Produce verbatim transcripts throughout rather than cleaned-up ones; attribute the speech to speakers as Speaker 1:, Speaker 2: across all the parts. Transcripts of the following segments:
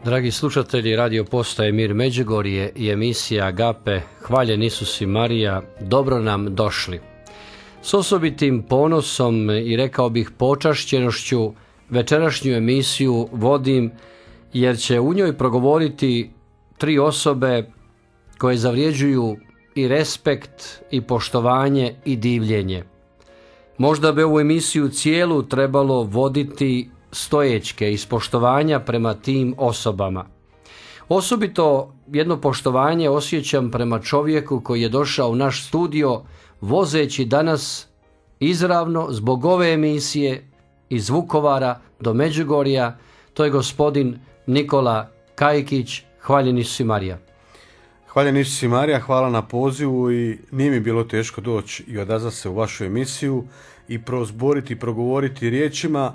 Speaker 1: Dragi slušatelji Radio Postaje Mir Međugorje i emisija Agape, hvaljen Isus i Marija, dobro nam došli. S osobitim ponosom i rekao bih počašćenošću večerašnju emisiju vodim jer će u njoj progovoriti tri osobe koje zavrijeđuju i respekt i poštovanje i divljenje. Možda bi ovu emisiju cijelu trebalo voditi stojećke iz poštovanja prema tim osobama. Osobito jedno poštovanje osjećam prema čovjeku koji je došao u naš studio vozeći danas izravno zbog ove emisije iz Vukovara do Međugorja. To je gospodin Nikola Kajkić. Hvaljen Isus i Marija.
Speaker 2: Hvaljen Isus i Marija, hvala na pozivu i nije mi bilo teško doći i odazvati se u vašu emisiju i prozboriti, progovoriti riječima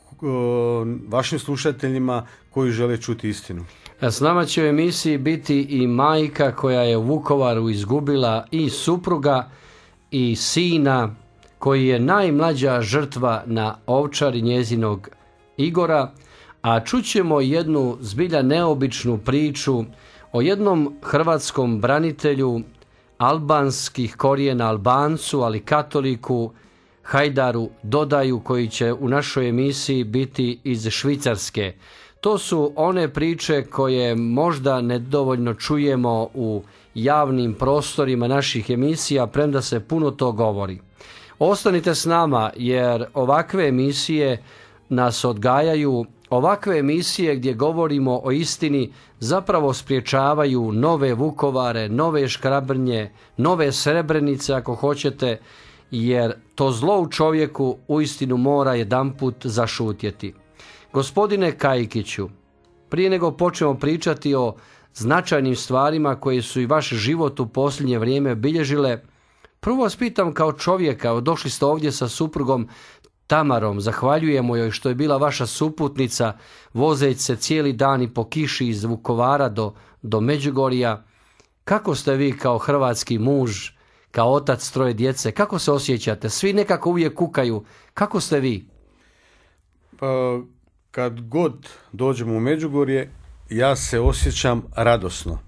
Speaker 2: vašim slušateljima koji žele čuti istinu.
Speaker 1: S nama će u emisiji biti i majka koja je u Vukovaru izgubila i supruga i sina koji je najmlađa žrtva na ovčari njezinog Igora, a čućemo jednu zbilja neobičnu priču o jednom hrvatskom branitelju albanskih korijena, Albancu, ali katoliku, Hajdaru Dodaju, koji će u našoj emisiji biti iz Švicarske. To su one priče koje možda nedovoljno čujemo u javnim prostorima naših emisija, premda se puno to govori. Ostanite s nama jer ovakve emisije nas odgajaju, ovakve emisije gdje govorimo o istini zapravo spriječavaju nove Vukovare, nove Škrabrnje, nove Srebrenice ako hoćete, jer to zlo u čovjeku uistinu mora jedanput zašutjeti. Gospodine Kajkiću, prije nego počnemo pričati o značajnim stvarima koje su i vaš život u posljednje vrijeme bilježile, prvo vas pitam kao čovjeka, došli ste ovdje sa suprugom Tamarom, zahvaljujemo joj što je bila vaša suputnica, vozeći se cijeli dan i po kiši iz Vukovara do, do Međugorja. Kako ste vi kao hrvatski muž, kao otac troje djece, kako se osjećate? Svi nekako uvijek kukaju. Kako ste vi?
Speaker 2: Pa, kad god dođemo u Međugorje, ja se osjećam radosno.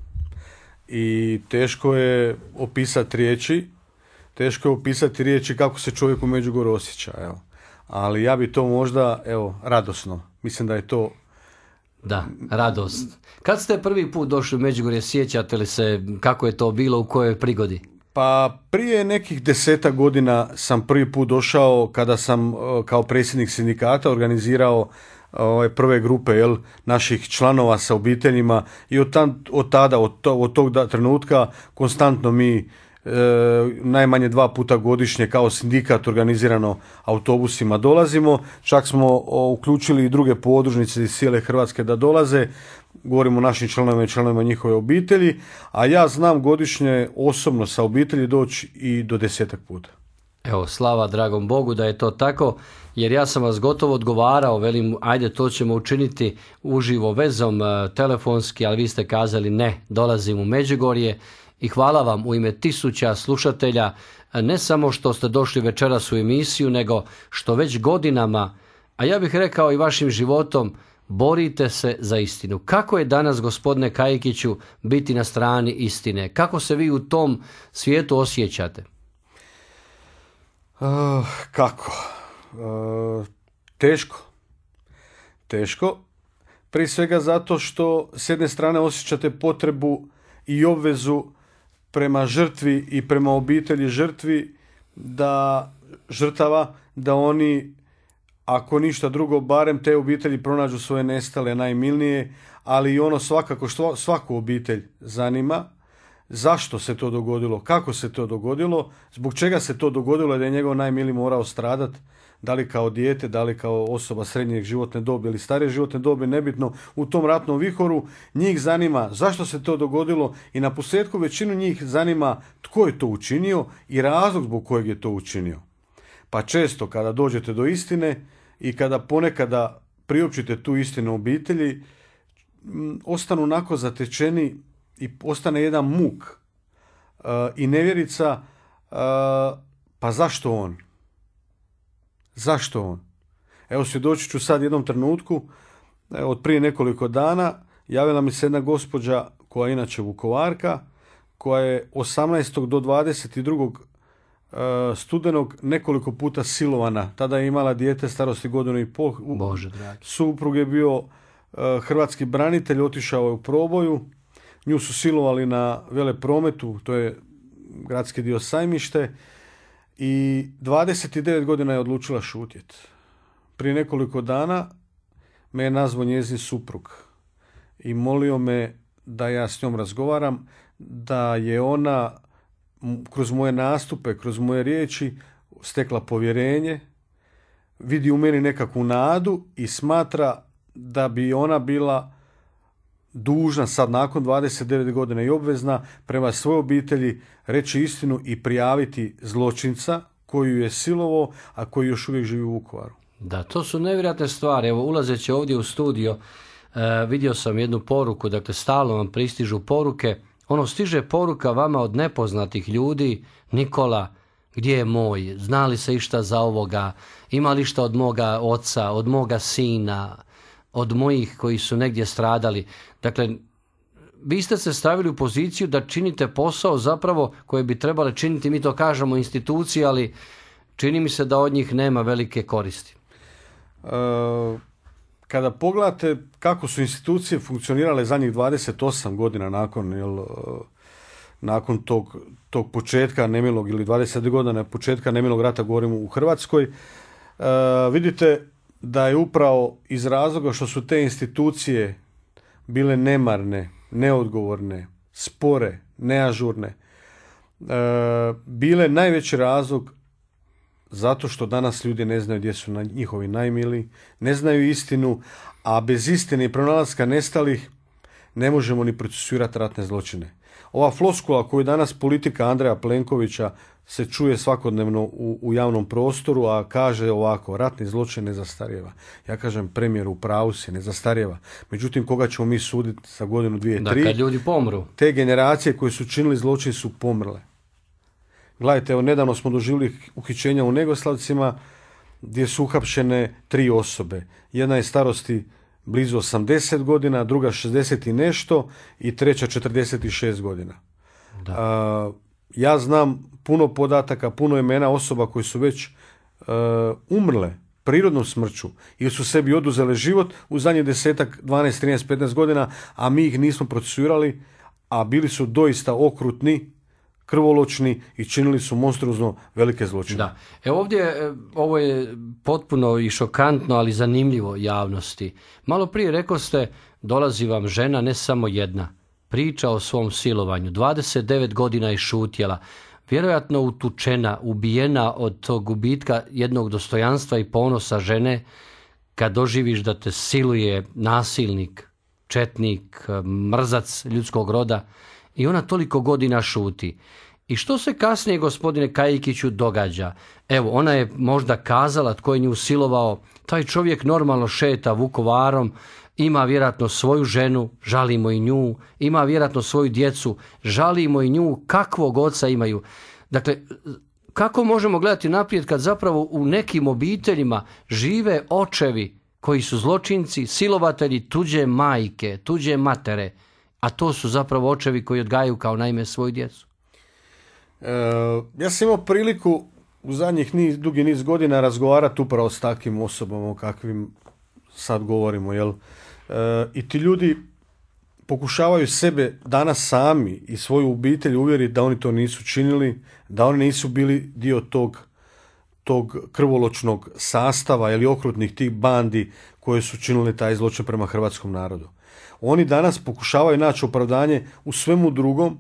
Speaker 2: I teško je opisati riječi, teško je opisati riječi kako se čovjek u Međugorju osjeća. Evo. Ali ja bi to možda, evo, radosno. Mislim da je to...
Speaker 1: Da, radost. Kad ste prvi put došli u Međugorje, sjećate li se kako je to bilo, u kojoj prigodi?
Speaker 2: Pa prije nekih deseta godina sam prvi put došao kada sam kao predsjednik sindikata organizirao ove prve grupe jel, naših članova sa obiteljima i od, tam, od tada, od, to, od tog da, trenutka konstantno mi e, najmanje dva puta godišnje kao sindikat organizirano autobusima dolazimo. Čak smo o, uključili i druge podružnice iz cijele Hrvatske da dolaze. Govorimo o našim članovima i članovima njihove obitelji, a ja znam godišnje osobno sa obitelji doći i do desetak puta.
Speaker 1: Evo, slava dragom Bogu da je to tako, jer ja sam vas gotovo odgovarao, velim, ajde to ćemo učiniti uživo vezom telefonski, ali vi ste kazali ne, dolazim u Međugorje i hvala vam u ime tisuća slušatelja, ne samo što ste došli večeras u emisiju, nego što već godinama, a ja bih rekao i vašim životom, borite se za istinu. Kako je danas, gospodine Kajkiću, biti na strani istine? Kako se vi u tom svijetu osjećate?
Speaker 2: Uh, kako? Uh, teško. Teško. Prije svega zato što s jedne strane osjećate potrebu i obvezu prema žrtvi i prema obitelji žrtvi da žrtava, da oni, ako ništa drugo, barem te obitelji pronađu svoje nestale, najmilnije, ali i ono svakako što svaku obitelj zanima, zašto se to dogodilo, kako se to dogodilo, zbog čega se to dogodilo da je njegov najmiliji morao stradati, da li kao dijete, da li kao osoba srednjeg životne dobi ili starije životne dobi, nebitno, u tom ratnom vihoru, njih zanima zašto se to dogodilo i na posljedku većinu njih zanima tko je to učinio i razlog zbog kojeg je to učinio. Pa često kada dođete do istine i kada ponekada priopćite tu istinu obitelji, ostanu onako zatečeni i ostane jedan muk uh, i nevjerica, uh, pa zašto on? Zašto on? Evo svjedočit ću sad jednom trenutku, evo, od prije nekoliko dana, javila mi se jedna gospođa koja je inače Vukovarka, koja je osamnaestog do dvadeset drugog studenog nekoliko puta silovana. Tada je imala dijete starosti godinu i pol.
Speaker 1: Bože dragi.
Speaker 2: Suprug je bio hrvatski branitelj, otišao je u proboju. Nju su silovali na Veleprometu, to je gradski dio Sajmište, i dvadeset devet godina je odlučila šutjeti. Prije nekoliko dana me je nazvao njezin suprug i molio me da ja s njom razgovaram, da je ona kroz moje nastupe, kroz moje riječi stekla povjerenje, vidi u meni nekakvu nadu i smatra da bi ona bila dužna sad nakon dvadeset devet godina i obvezna prema svojoj obitelji reći istinu i prijaviti zločinca koju je silovao, a koji još uvijek živi u Vukovaru.
Speaker 1: Da, to su nevjerojatne stvari. Evo, ulazeći ovdje u studio, e, vidio sam jednu poruku, dakle stalno vam pristižu poruke. Ono, stiže poruka vama od nepoznatih ljudi: Nikola, gdje je moj? Zna li se išta za ovoga? Ima li išta od moga oca, od moga sina, od mojih koji su negdje stradali? Dakle, vi ste se stavili u poziciju da činite posao zapravo koje bi trebale činiti, mi to kažemo, institucije, ali čini mi se da od njih nema velike koristi.
Speaker 2: E, kada pogledate kako su institucije funkcionirale zadnjih dvadeset osam godina nakon, jel, nakon tog, tog početka nemilog, ili dvadeset godina početka nemilog rata, govorimo u Hrvatskoj, e, vidite da je upravo iz razloga što su te institucije bile nemarne, neodgovorne, spore, neažurne, e, bile najveći razlog zato što danas ljudi ne znaju gdje su njihovi najmili, ne znaju istinu, a bez istine i pronalaska nestalih ne možemo ni procesuirati ratne zločine. Ova floskula koju danas politika Andreja Plenkovića se čuje svakodnevno u, u javnom prostoru, a kaže ovako: ratni zločin ne zastarijeva. Ja kažem, premijeru, u pravu si, ne zastarijeva. Međutim, koga ćemo mi suditi za godinu, dvije,
Speaker 1: da,
Speaker 2: tri?
Speaker 1: Kad ljudi pomru.
Speaker 2: Te generacije koje su činili zločin su pomrle. Gledajte, evo, nedavno smo doživjeli uhićenja u Negoslavcima gdje su uhapšene tri osobe. Jedna je starosti blizu osamdeset godina, druga šezdeset i nešto i treća četrdeset šest godina.
Speaker 1: Da.
Speaker 2: A, ja znam puno podataka, puno imena osoba koji su već uh, umrle prirodnom smrću ili su sebi oduzele život u zadnjih desetak, dvanaest, trinaest, petnaest godina, a mi ih nismo procesuirali, a bili su doista okrutni, krvoločni i činili su monstruozno velike zločine.
Speaker 1: Da. E ovdje, ovo je potpuno i šokantno, ali zanimljivo javnosti. Malo prije rekao ste, dolazi vam žena, ne samo jedna, priča o svom silovanju. dvadeset devet godina je šutjela, vjerojatno utučena, ubijena od tog gubitka jednog dostojanstva i ponosa žene, kad doživiš da te siluje nasilnik, četnik, mrzac ljudskog roda, i ona toliko godina šuti. I što se kasnije, gospodine Kajikiću, događa? Evo, ona je možda kazala tko je nju silovao, taj čovjek normalno šeta Vukovarom, ima vjerojatno svoju ženu, žalimo i nju, ima vjerojatno svoju djecu, žalimo i nju, kakvog oca imaju. Dakle, kako možemo gledati naprijed kad zapravo u nekim obiteljima žive očevi koji su zločinci, silovatelji tuđe majke, tuđe matere, a to su zapravo očevi koji odgajaju kao naime svoju djecu?
Speaker 2: E, ja sam imao priliku u zadnjih niz, dugi niz godina razgovarati upravo s takvim osobama o kakvim sad govorimo, jel? E, I ti ljudi pokušavaju sebe danas sami i svoju obitelj uvjeriti da oni to nisu činili, da oni nisu bili dio tog, tog krvoločnog sastava ili okrutnih tih bandi koje su činili taj zločin prema hrvatskom narodu. Oni danas pokušavaju naći opravdanje u svemu drugom,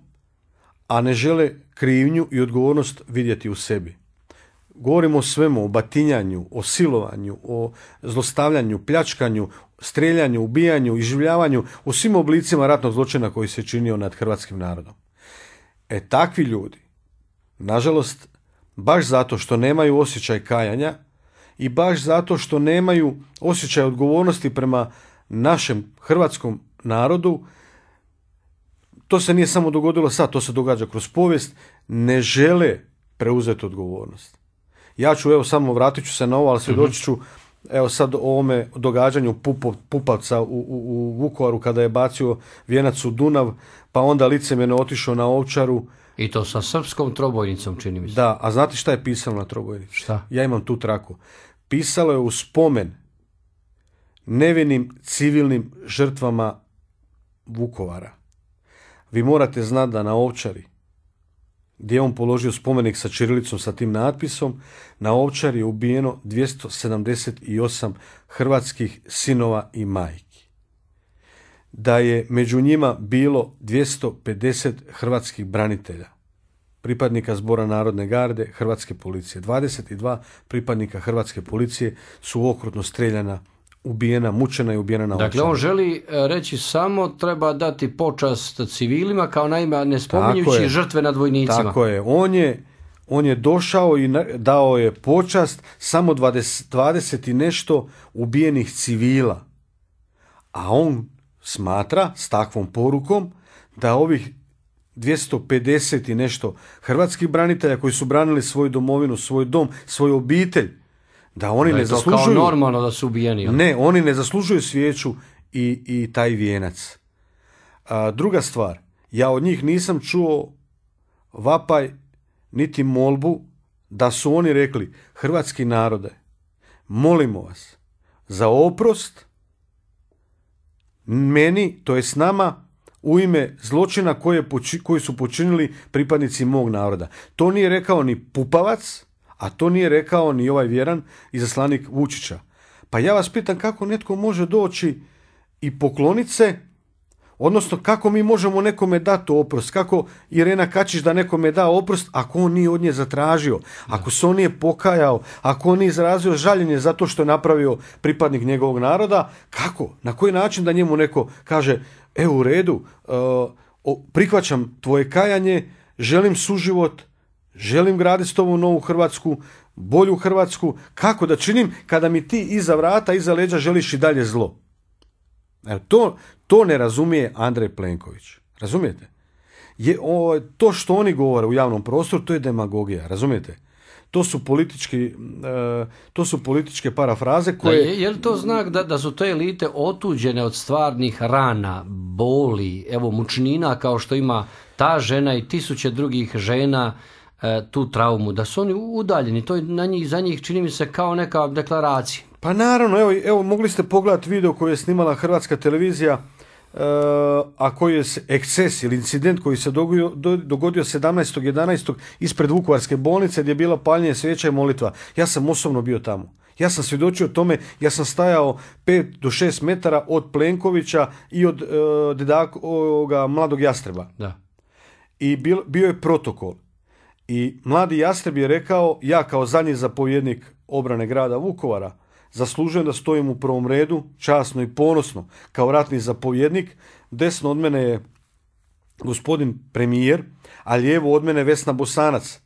Speaker 2: a ne žele krivnju i odgovornost vidjeti u sebi. Govorimo o svemu, o batinjanju, o silovanju, o zlostavljanju, pljačkanju, streljanju, ubijanju, iživljavanju, o svim oblicima ratnog zločina koji se činio nad hrvatskim narodom. E, takvi ljudi, nažalost, baš zato što nemaju osjećaj kajanja i baš zato što nemaju osjećaj odgovornosti prema našem hrvatskom narodu, to se nije samo dogodilo sad, to se događa kroz povijest, ne žele preuzeti odgovornost. Ja ću, evo, samo vratit ću se na ovo, ali svjedočit ću evo sad o ovome događanju Pupo, Pupavca u, u, u Vukovaru kada je bacio vijenac u Dunav, pa onda licemjerno otišao na Ovčaru.
Speaker 1: I to sa srpskom trobojnicom, čini mi se.
Speaker 2: Da, a znate šta je pisalo na trobojnici?
Speaker 1: Šta?
Speaker 2: Ja imam tu traku. Pisalo je u spomen nevinim civilnim žrtvama Vukovara. Vi morate znati da na Ovčari, gdje je on položio spomenik sa ćirilicom sa tim natpisom, na Ovčari je ubijeno dvjesto sedamdeset osam hrvatskih sinova i majki. Da je među njima bilo dvjesto pedeset hrvatskih branitelja, pripadnika Zbora narodne garde, Hrvatske policije. dvadeset dva pripadnika Hrvatske policije su okrutno streljana, ubijena, mučena i ubijena na Ovčari.
Speaker 1: Dakle, on želi reći samo treba dati počast civilima, kao naime ne spominjući žrtve nad vojnicima.
Speaker 2: Tako je. On je, on je došao i dao je počast samo dvadeset, dvadeset i nešto ubijenih civila. A on smatra s takvom porukom da ovih dvjesto pedeset i nešto hrvatskih branitelja koji su branili svoju domovinu, svoj dom, svoju obitelj, da oni da ne zaslužuju...
Speaker 1: Kao normalno da su ubijeni.
Speaker 2: Ne, oni ne zaslužuju svijeću i, i taj vijenac. A, druga stvar, ja od njih nisam čuo vapaj niti molbu da su oni rekli: hrvatski narode, molimo vas za oprost meni, to je s nama, u ime zločina koje, koji su počinili pripadnici mog naroda. To nije rekao ni Pupavac, a to nije rekao ni ovaj vjeran izaslanik Vučića. Pa ja vas pitam kako netko može doći i pokloniti se, odnosno kako mi možemo nekome dati oprost, kako Irena Kačić da nekome da oprost ako on nije od nje zatražio, ako se on nije pokajao, ako on nije izrazio žaljenje zato što je napravio pripadnik njegovog naroda, kako, na koji način da njemu neko kaže: e, u redu, uh, prihvaćam tvoje kajanje, želim suživot, želim graditi s tobom novu Hrvatsku, bolju Hrvatsku. Kako da činim kada mi ti iza vrata, iza leđa želiš i dalje zlo? E, to, to ne razumije Andrej Plenković. Razumijete? Je, o, to što oni govore u javnom prostoru, to je demagogija. Razumijete? To su politički, e, to su političke parafraze koje...
Speaker 1: Da, je, je li to znak da, da su te elite otuđene od stvarnih rana, boli, evo mučnina kao što ima ta žena i tisuće drugih žena, e, tu traumu, da su oni udaljeni, to je na njih, za njih čini mi se kao neka deklaracija.
Speaker 2: Pa naravno, evo, evo mogli ste pogledati video koji je snimala Hrvatska televizija, e, a koji je eksces ili incident koji se dogodio, dogodio sedamnaestog jedanaestog ispred Vukovarske bolnice gdje je bila paljenje svijeća i molitva. Ja sam osobno bio tamo. Ja sam svjedočio tome, ja sam stajao pet do šest metara od Plenkovića i od e, dedak, ovoga, mladog Jastreba.
Speaker 1: Da.
Speaker 2: I bil, bio je protokol. I mladi Jastreb je rekao: ja kao zadnji zapovjednik obrane grada Vukovara zaslužujem da stojim u prvom redu, časno i ponosno, kao ratni zapovjednik. Desno od mene je gospodin premijer, a lijevo od mene Vesna Bosanac,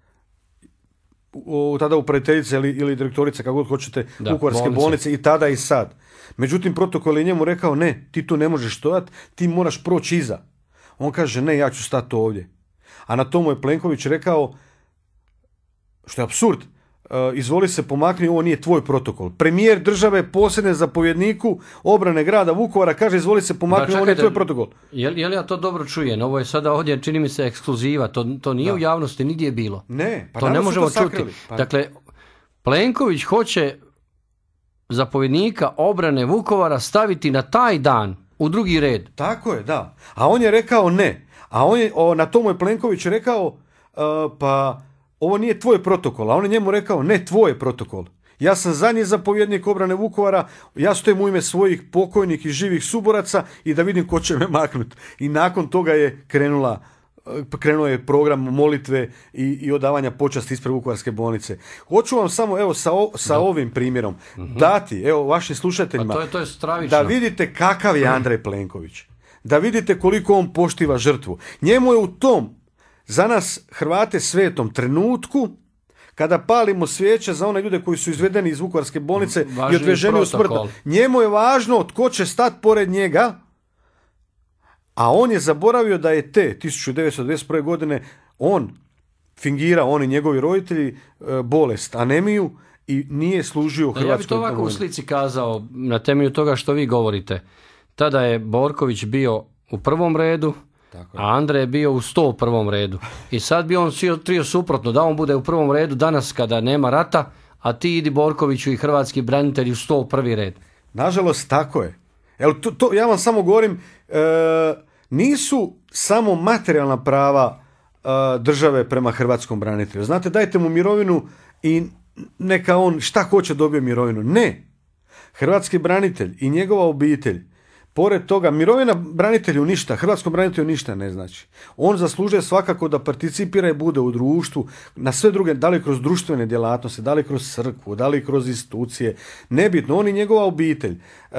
Speaker 2: o, tada upraviteljica ili, ili direktorica, kako god hoćete, da, Vukovarske bolnice. bolnice, i tada i sad. Međutim, protokol je njemu rekao: ne, ti tu ne možeš stojati, ti moraš proći iza. On kaže: ne, ja ću stati ovdje. A na tomu je Plenković rekao, što je apsurd: izvoli se pomakni, ovo nije tvoj protokol. Premijer države, posljednje zapovjedniku obrane grada Vukovara, kaže: izvoli se pomakni, ovo nije tvoj protokol.
Speaker 1: Je li, je li ja to dobro čujem? Ovo je sada ovdje, čini mi se, ekskluziva. To, to nije da. U javnosti nigdje bilo.
Speaker 2: Ne, pa
Speaker 1: to ne možemo
Speaker 2: to
Speaker 1: čuti. Pa... Dakle, Plenković hoće zapovjednika obrane Vukovara staviti na taj dan u drugi red.
Speaker 2: Tako je, da. A on je rekao ne. A on je, o, na tomu je Plenković rekao: uh, pa ovo nije tvoj protokol. A on je njemu rekao: ne, tvoj je protokol. Ja sam zadnji zapovjednik obrane Vukovara, ja stojim u ime svojih pokojnih i živih suboraca i da vidim ko će me maknuti. I nakon toga je krenula, krenuo je program molitve i, i odavanja počasti ispred Vukovarske bolnice. Hoću vam samo, evo, sa, o, sa ovim primjerom mm-hmm. dati, evo, vašim slušateljima,
Speaker 1: to je, to je stravično.
Speaker 2: Da vidite kakav je Andrej Plenković. Da vidite koliko on poštiva žrtvu. Njemu je u tom, za nas Hrvate, svetom trenutku, kada palimo svijeće za one ljude koji su izvedeni iz Vukovarske bolnice Važni i odveženi u smrt, njemu je važno tko će stati pored njega, a on je zaboravio da je te tisuću devetsto dvadeset prve. godine on fingirao, on i njegovi roditelji, bolest, anemiju, i nije služio u Hrvatskoj.
Speaker 1: Ja bih to ovako u slici kazao na temelju toga što vi govorite. Tada je Borković bio u prvom redu, tako, a Andrej je bio u sto prvom redu. I sad bi on trio suprotno, da on bude u prvom redu danas kada nema rata, a ti idi Borkoviću i hrvatski branitelji u sto prvi red.
Speaker 2: Nažalost, tako je. Evo, to, to, ja vam samo govorim, e, nisu samo materijalna prava e, države prema hrvatskom branitelju. Znate, dajte mu mirovinu i neka on šta hoće dobije mirovinu. Ne. Hrvatski branitelj i njegova obitelj, pored toga, mirovina branitelju ništa, hrvatskom branitelju ništa ne znači. On zaslužuje svakako da participira i bude u društvu, na sve druge, da li kroz društvene djelatnosti, da li kroz crkvu, da li kroz institucije, nebitno, on i njegova obitelj. E,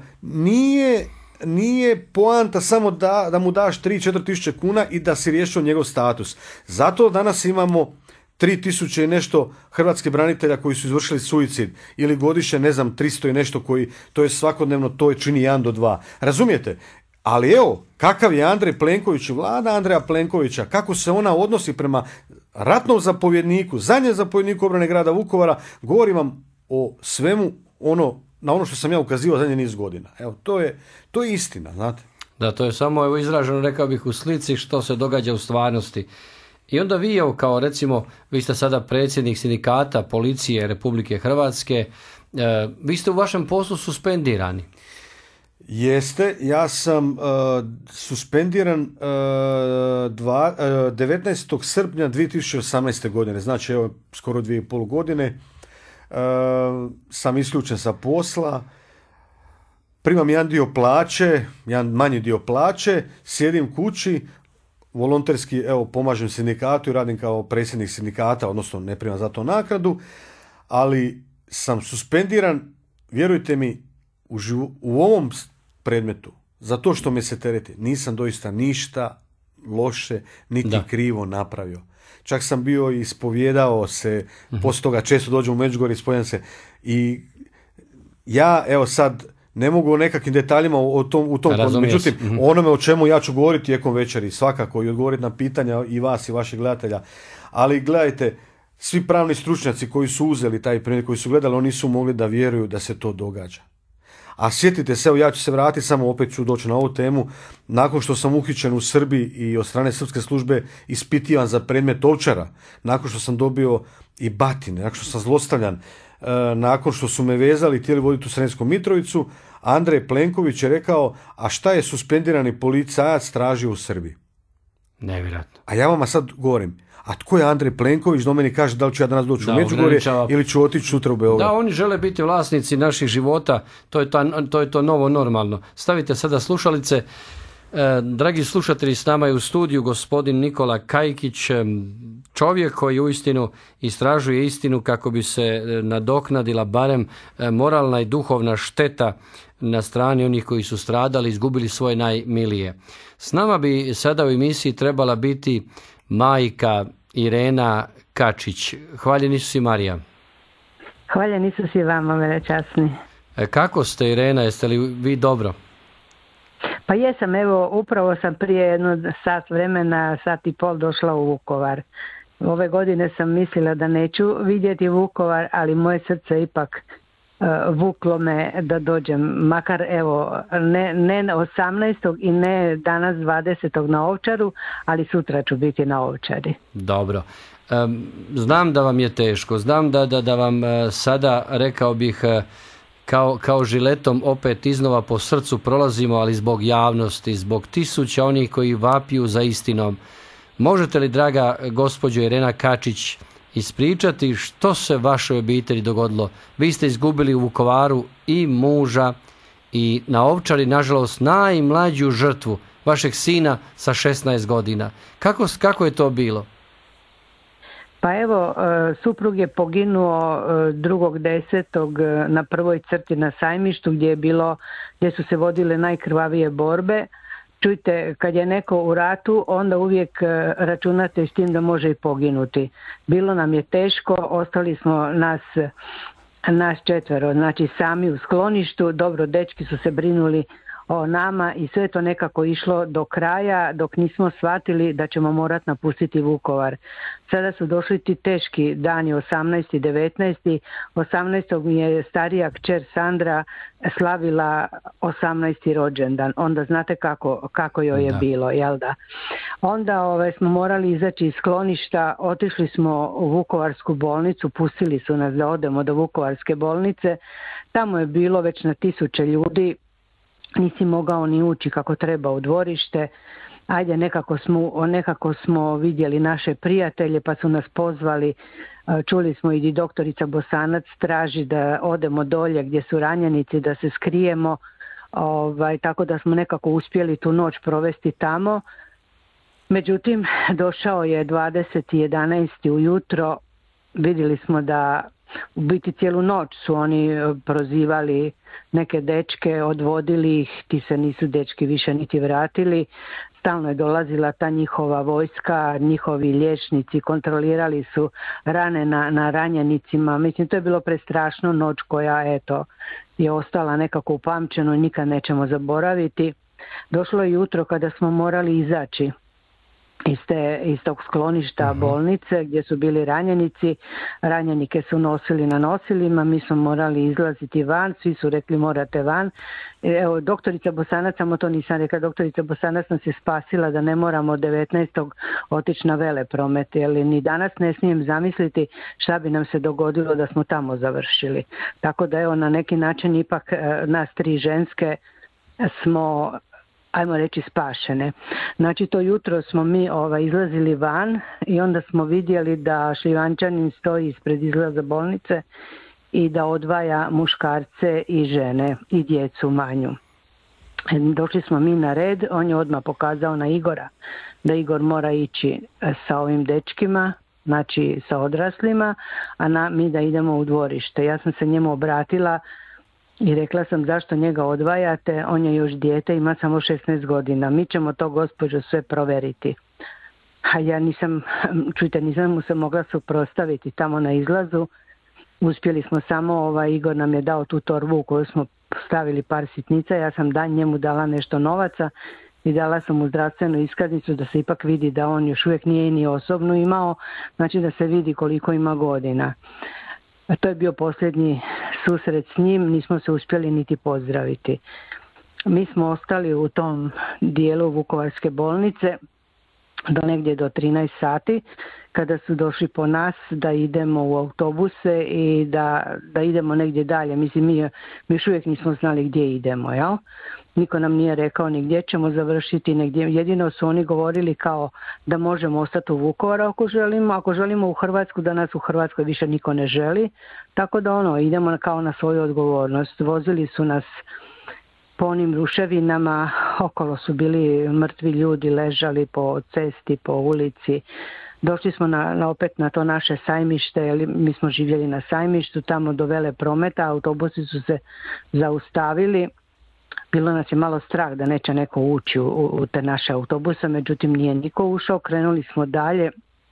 Speaker 2: nije, nije poanta samo da, da mu daš tri do četiri tisuće kuna i da si riješio njegov status. Zato danas imamo tri tisuće i nešto hrvatskih branitelja koji su izvršili suicid ili godišnje, ne znam, tristo i nešto koji, to je svakodnevno, to je čini jedan do dva. Razumijete? Ali evo, kakav je Andrej Plenković i vlada Andreja Plenkovića, kako se ona odnosi prema ratnom zapovjedniku, zadnjem zapovjedniku obrane grada Vukovara, govorim vam o svemu ono, na ono što sam ja ukazivao zadnji niz godina. Evo, to je, to je istina, znate.
Speaker 1: Da, to je samo evo izraženo, rekao bih, u slici što se događa u stvarnosti. I onda vi, evo, kao recimo, vi ste sada predsjednik sindikata policije Republike Hrvatske, e, vi ste u vašem poslu suspendirani.
Speaker 2: Jeste, ja sam uh, suspendiran uh, dva, uh, devetnaestog srpnja dvije tisuće osamnaeste. godine, znači evo skoro dvije i pol godine, uh, sam isključen sa posla, primam jedan dio plaće, jedan manji dio plaće, sjedim kući, volonterski, evo, pomažem sindikatu i radim kao predsjednik sindikata, odnosno ne primam za to naknadu, ali sam suspendiran, vjerujte mi, u, živu, u ovom predmetu, za to što me se tereti, nisam doista ništa loše, niti da. krivo napravio. Čak sam bio i ispovjedao se, uh-huh. poslije toga često dođem u Međugorje, ispovjedam se i ja, evo sad, ne mogu o nekakvim detaljima o tom, u tom kontu. Međutim, mm-hmm. onome o čemu ja ću govoriti tijekom večeri, svakako i odgovoriti na pitanja i vas i vaših gledatelja. Ali gledajte, svi pravni stručnjaci koji su uzeli taj primjer, koji su gledali, oni su mogli da vjeruju da se to događa. A sjetite se, evo ja ću se vratiti, samo opet ću doći na ovu temu, nakon što sam uhićen u Srbiji i od strane srpske službe ispitivan za predmet Ovčara, nakon što sam dobio i batine, nakon što sam zlostavljan, nakon što su me vezali i htjeli voditi u Sremsku Mitrovicu, Andrej Plenković je rekao, a šta je suspendirani policajac tražio u Srbiji?
Speaker 1: Nevjerojatno.
Speaker 2: A ja vama sad govorim, a tko je Andrej Plenković, do meni kaže da li ću ja danas doći da, u Međugorje ograničava... ili ću otići sutra u Beograd.
Speaker 1: Da, oni žele biti vlasnici naših života, to je, ta, to je to novo normalno. Stavite sada slušalice. E, dragi slušatelji, s nama je u studiju gospodin Nikola Kajkić, čovjek koji uistinu istražuje istinu kako bi se nadoknadila barem moralna i duhovna šteta na strani onih koji su stradali, izgubili svoje najmilije. S nama bi sada u emisiji trebala biti majka Irena Kačić. Hvaljeni su si, Marija.
Speaker 3: Hvaljeni su si vama, velečasni.
Speaker 1: E, kako ste, Irena, jeste li vi dobro?
Speaker 3: Pa jesam, evo, upravo sam prije jedno sat vremena, sat i pol došla u Vukovar. Ove godine sam mislila da neću vidjeti Vukovar, ali moje srce ipak uh, vuklo me da dođem. Makar, evo, ne, ne osamnaestog i ne danas dvadesetog na Ovčaru, ali sutra ću biti na Ovčari.
Speaker 1: Dobro. Um, znam da vam je teško, znam da, da, da vam uh, sada, rekao bih, uh, Kao, kao žiletom opet iznova po srcu prolazimo, ali zbog javnosti, zbog tisuća onih koji vapiju za istinom. Možete li, draga gospođo Irena Kačić, ispričati što se vašoj obitelji dogodilo? Vi ste izgubili u Vukovaru i muža i na Ovčari, nažalost, najmlađu žrtvu, vašeg sina sa šesnaest godina. Kako, kako je to bilo?
Speaker 3: Pa evo, suprug je poginuo drugog desetog na prvoj crti na Sajmištu gdje je bilo, gdje su se vodile najkrvavije borbe. Čujte, kad je neko u ratu, onda uvijek računate s tim da može i poginuti. Bilo nam je teško, ostali smo nas, nas četvero, znači sami u skloništu. Dobro, dečki su se brinuli o nama i sve to nekako išlo do kraja dok nismo shvatili da ćemo morati napustiti Vukovar. Sada su došli ti teški dani osamnaesti i devetnaesti. osamnaestog mi je starija kćer Sandra slavila osamnaesti rođendan. Onda znate kako, kako joj je da. bilo, jel da? Onda ove, smo morali izaći iz skloništa, otišli smo u Vukovarsku bolnicu, pustili su nas da odemo do Vukovarske bolnice. Tamo je bilo već na tisuće ljudi, nisi mogao ni ući kako treba u dvorište. Ajde, nekako smo, nekako smo vidjeli naše prijatelje pa su nas pozvali. Čuli smo i doktorica Bosanac traži da odemo dolje gdje su ranjenici, da se skrijemo. Ovaj, tako da smo nekako uspjeli tu noć provesti tamo. Međutim, došao je dvadeset jedanaesti ujutro. Vidjeli smo da u biti cijelu noć su oni prozivali neke dečke, odvodili ih, ti se nisu dečki više niti vratili. Stalno je dolazila ta njihova vojska, njihovi liječnici, kontrolirali su rane na, na ranjenicima. Mislim, to je bilo prestrašno noć koja, eto, je ostala nekako upamćeno i nikad nećemo zaboraviti. Došlo je jutro kada smo morali izaći iz, te, iz tog skloništa uh-huh. bolnice gdje su bili ranjenici. Ranjenike su nosili na nosilima, mi smo morali izlaziti van, svi su rekli morate van. Evo, doktorica Bosanac, samo to nisam rekla, doktorica Bosanac nas je spasila da ne moramo devetnaestog otići na Velepromet, jer ni danas ne smijem zamisliti šta bi nam se dogodilo da smo tamo završili. Tako da evo, na neki način ipak nas tri ženske smo, ajmo reći, spašene. Znači, to jutro smo mi ovaj, izlazili van i onda smo vidjeli da Šljivančanin stoji ispred izlaza bolnice i da odvaja muškarce i žene i djecu manju. Došli smo mi na red, on je odmah pokazao na Igora da Igor mora ići sa ovim dečkima, znači sa odraslima, a na, mi da idemo u dvorište. Ja sam se njemu obratila i rekla sam zašto njega odvajate, on je još dijete, ima samo šesnaest godina, mi ćemo to gospođo sve provjeriti. A ja nisam, čujte, nisam mu se mogla suprotstaviti tamo na izlazu. Uspjeli smo samo, ovaj, Igor nam je dao tu torbu u koju smo stavili par sitnica, ja sam dan njemu dala nešto novaca i dala sam mu zdravstvenu iskaznicu da se ipak vidi da on još uvijek nije ni osobnu imao, znači da se vidi koliko ima godina. A to je bio posljednji susret s njim, nismo se uspjeli niti pozdraviti. Mi smo ostali u tom dijelu Vukovarske bolnice do negdje do trinaest sati, kada su došli po nas da idemo u autobuse i da, da idemo negdje dalje. Mislim, mi, mi još uvijek nismo znali gdje idemo, jel? Niko nam nije rekao ni gdje ćemo završiti, negdje. Jedino su oni govorili kao da možemo ostati u Vukovaru ako želimo, ako želimo u Hrvatsku, da nas u Hrvatskoj više niko ne želi. Tako da ono, idemo kao na svoju odgovornost. Vozili su nas po onim ruševinama, okolo su bili mrtvi ljudi, ležali po cesti, po ulici. Došli smo na, na opet na to naše sajmište, jer mi smo živjeli na sajmištu, tamo do Veleprometa, autobusi su se zaustavili. Bilo nas je malo strah da neće neko ući u, u te naše autobuse, međutim nije niko ušao. Krenuli smo dalje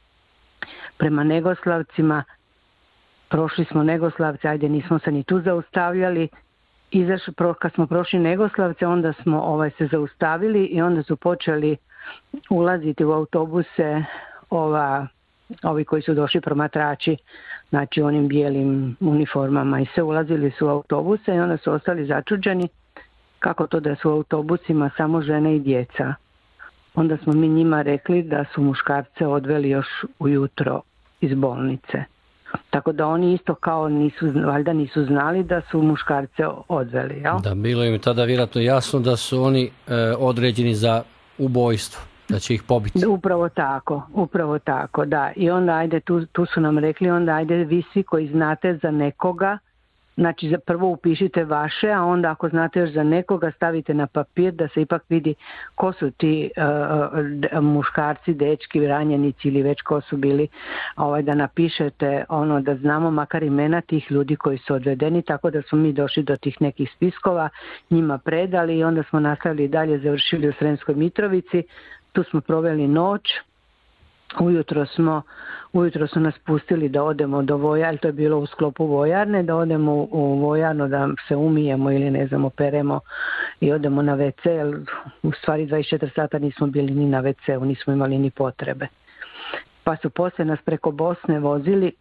Speaker 3: prema Negoslavcima, prošli smo Negoslavce, ajde nismo se ni tu zaustavljali. Izaš, kad smo prošli Negoslavce, onda smo ovaj, se zaustavili i onda su počeli ulaziti u autobuse ova, ovi koji su došli promatrači, znači onim bijelim uniformama, i sve ulazili su u autobuse i onda su ostali začuđeni kako to da su u autobusima samo žene i djeca. Onda smo mi njima rekli da su muškarce odveli još ujutro iz bolnice. Tako da oni isto kao nisu, valjda nisu znali da su muškarce odveli, jel? Da,
Speaker 1: bilo im tada vjerojatno jasno da su oni e, određeni za ubojstvo, da će ih pobiti.
Speaker 3: Upravo tako, upravo tako, da. I onda ajde, tu, tu su nam rekli, onda ajde vi svi koji znate za nekoga, znači prvo upišite vaše, a onda ako znate još za nekoga stavite na papir da se ipak vidi ko su ti uh, muškarci, dečki, ranjenici ili već ko su bili, ovaj, da napišete ono da znamo makar imena tih ljudi koji su odvedeni, tako da smo mi došli do tih nekih spiskova, njima predali i onda smo nastavili dalje, završili u Sremskoj Mitrovici, tu smo proveli noć. ujutro smo, ujutro su nas pustili da odemo do vojarne, to je bilo u sklopu vojarne, da odemo u vojarnu da se umijemo ili ne znam, operemo i odemo na ve ce, jer u stvari dvadeset četiri sata nismo bili ni na ve ceu, nismo imali ni potrebe. Pa su poslije nas preko Bosne vozili,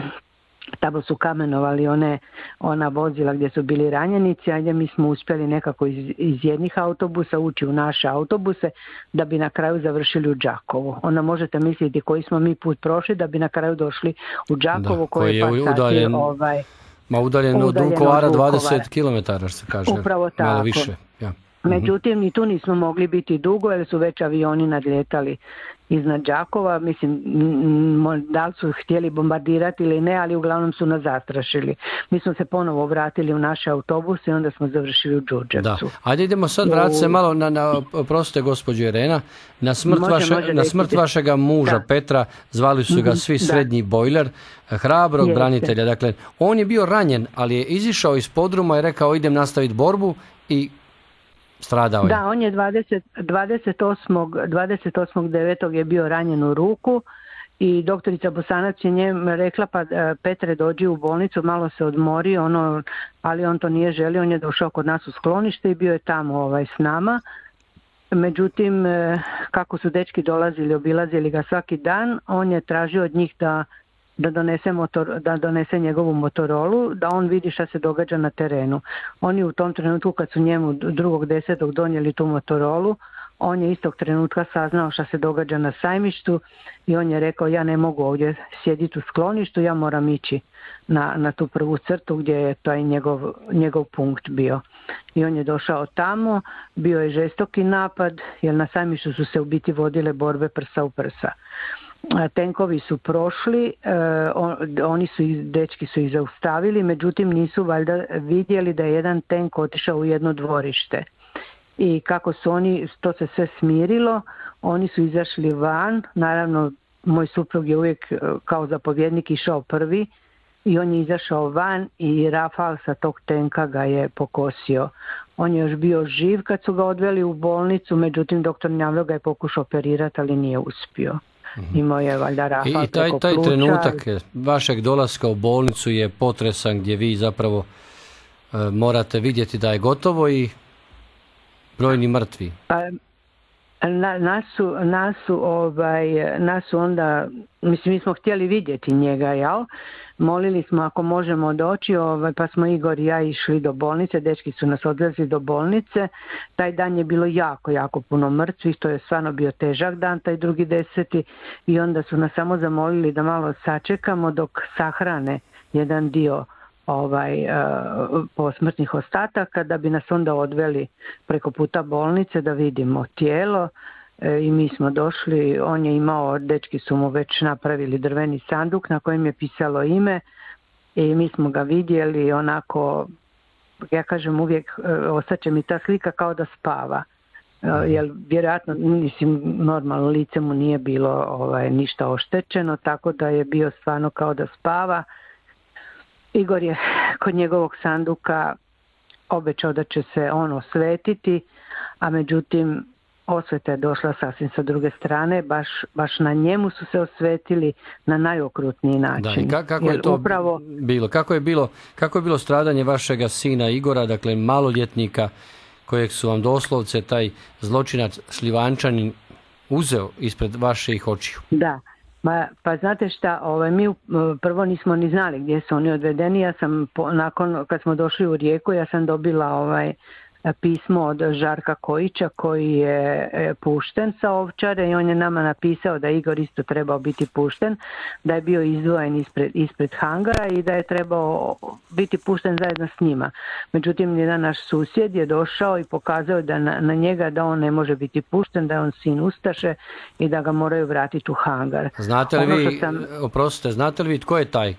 Speaker 3: tamo su kamenovali one, ona vozila gdje su bili ranjenici, a mi smo uspjeli nekako iz, iz jednih autobusa ući u naše autobuse da bi na kraju završili u Đakovu. Onda možete misliti koji smo mi put prošli da bi na kraju došli u Đakovu, da, koji je par
Speaker 1: udaljen,
Speaker 3: sati ovaj,
Speaker 1: ma udaljen od Vukovara dvadeset kilometara, što se kaže,
Speaker 3: upravo tako.
Speaker 1: Malo više. Ja.
Speaker 3: Međutim, ni tu nismo mogli biti dugo jer su već avioni nadljetali iznad Đakova. Mislim, da li su htjeli bombardirati ili ne, ali uglavnom su nas zastrašili. Mi smo se ponovo vratili u naše autobuse i onda smo završili u Đurđevcu.
Speaker 1: Da. Ajde idemo sad vratiti se malo na, na prostite gospođo Irena, na smrt, može, vaše, može na smrt vašega muža da. Petra, zvali su ga svi Srednji da. Bojler, hrabrog Jeste. branitelja. Dakle, on je bio ranjen, ali je izišao iz podruma i rekao idem nastaviti borbu i stradao je.
Speaker 3: Da, on je dvadeset osmog devetog je bio ranjen u ruku i doktorica Bosanac je njem rekla pa Petre dođi u bolnicu, malo se odmori, ono, ali on to nije želio, on je došao kod nas u sklonište i bio je tamo ovaj, s nama. Međutim, kako su dečki dolazili, obilazili ga svaki dan, on je tražio od njih da Da donese, motor, da donese njegovu Motorolu, da on vidi šta se događa na terenu. Oni u tom trenutku kad su njemu drugog desetog donijeli tu Motorolu, on je istog trenutka saznao šta se događa na Sajmištu i on je rekao ja ne mogu ovdje sjediti u skloništu, ja moram ići na, na tu prvu crtu gdje je taj njegov, njegov punkt bio. I on je došao tamo, bio je žestoki napad jer na Sajmištu su se u biti vodile borbe prsa u prsa. Tenkovi su prošli, on, oni su, dečki su ih zaustavili, međutim nisu valjda vidjeli da je jedan tenk otišao u jedno dvorište. I kako su oni, to se sve smirilo, oni su izašli van, naravno moj suprug je uvijek kao zapovjednik išao prvi i on je izašao van i rafal sa tog tenka ga je pokosio. On je još bio živ kad su ga odveli u bolnicu, međutim doktor Njavro ga je pokušao operirati, ali nije uspio. Imao je valjda rafal
Speaker 1: I taj,
Speaker 3: preko
Speaker 1: taj
Speaker 3: pluća.
Speaker 1: trenutak vašeg dolaska u bolnicu je potresan gdje vi zapravo e, morate vidjeti da je gotovo i brojni mrtvi.
Speaker 3: Pa, na, nas, su, nas, su, ovaj, nas su onda, mislim mi smo htjeli vidjeti njega, jel? Molili smo ako možemo doći, ovaj, pa smo Igor i ja išli do bolnice, dečki su nas odvezli do bolnice. Taj dan je bilo jako, jako puno mrtvih, to je stvarno bio težak dan, taj drugi deseti, i onda su nas samo zamolili da malo sačekamo dok sahrane jedan dio ovaj, uh, posmrtnih ostataka, da bi nas onda odveli preko puta bolnice da vidimo tijelo. I mi smo došli, on je imao, dečki su mu već napravili drveni sanduk na kojem je pisalo ime i mi smo ga vidjeli onako, ja kažem uvijek, ostaće mi ta slika kao da spava. Jer vjerojatno, mislim, normalno lice mu nije bilo ovaj, ništa oštećeno, tako da je bio stvarno kao da spava. Igor je kod njegovog sanduka obećao da će se on osvetiti, a međutim osveta je došla sasvim sa druge strane, baš, baš na njemu su se osvetili na najokrutniji način.
Speaker 1: Da, i ka, kako je to upravo bilo? Kako je bilo, kako je bilo stradanje vašega sina Igora, dakle maloljetnika kojeg su vam doslovce taj zločinac Šljivančanin uzeo ispred vaših očiju?
Speaker 3: Da, pa, pa znate šta, ovaj, mi prvo nismo ni znali gdje su oni odvedeni. Ja sam, po, nakon kad smo došli u Rijeku, ja sam dobila ovaj pismo od Žarka Kojića koji je pušten sa Ovčare i on je nama napisao da Igor isto trebao biti pušten, da je bio izdvojen ispred, ispred hangara i da je trebao biti pušten zajedno s njima. Međutim, jedan naš susjed je došao i pokazao da na, na njega da on ne može biti pušten, da je on sin ustaše i da ga moraju vratiti u hangar.
Speaker 1: Znate li vi, sam... oprostite, znate li vi tko je taj?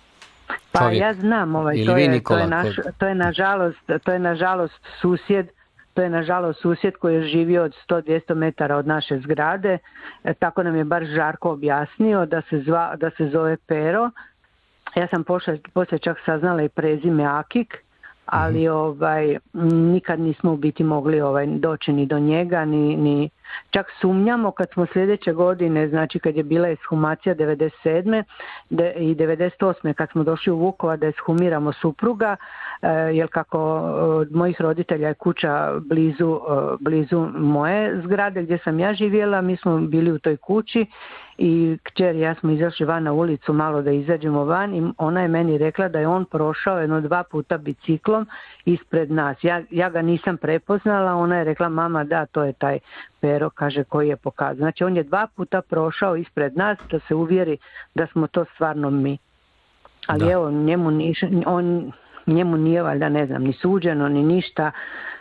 Speaker 3: Pa čovjek. Ja znam, ovaj, to, je, Nikola, to, je naš, to je nažalost, to je nažalost susjed, to je nažalost susjed koji je živio od sto do dvjesto metara od naše zgrade, e, tako nam je bar Žarko objasnio da se, zva, da se zove Pero. Ja sam pošle, poslije čak saznala i prezime Akik, ali ovaj nikad nismo u biti mogli ovaj doći ni do njega, ni, ni čak sumnjamo kad smo sljedeće godine, znači kad je bila ekshumacija devedeset sedme de, i devedeset osme kad smo došli u Vukovar da ekshumiramo supruga, e, jer kako od mojih roditelja je kuća blizu, e, blizu moje zgrade gdje sam ja živjela, mi smo bili u toj kući i kćer i ja smo izašli van na ulicu malo da izađemo van i ona je meni rekla da je on prošao jedno dva puta biciklom ispred nas. Ja, ja ga nisam prepoznala, ona je rekla mama da to je taj Pero, kaže, koji je pokazao. Znači on je dva puta prošao ispred nas da se uvjeri da smo to stvarno mi. Ali da. Evo, njemu, niš, on, njemu nije valjda, ne znam, ni suđeno, ni ništa.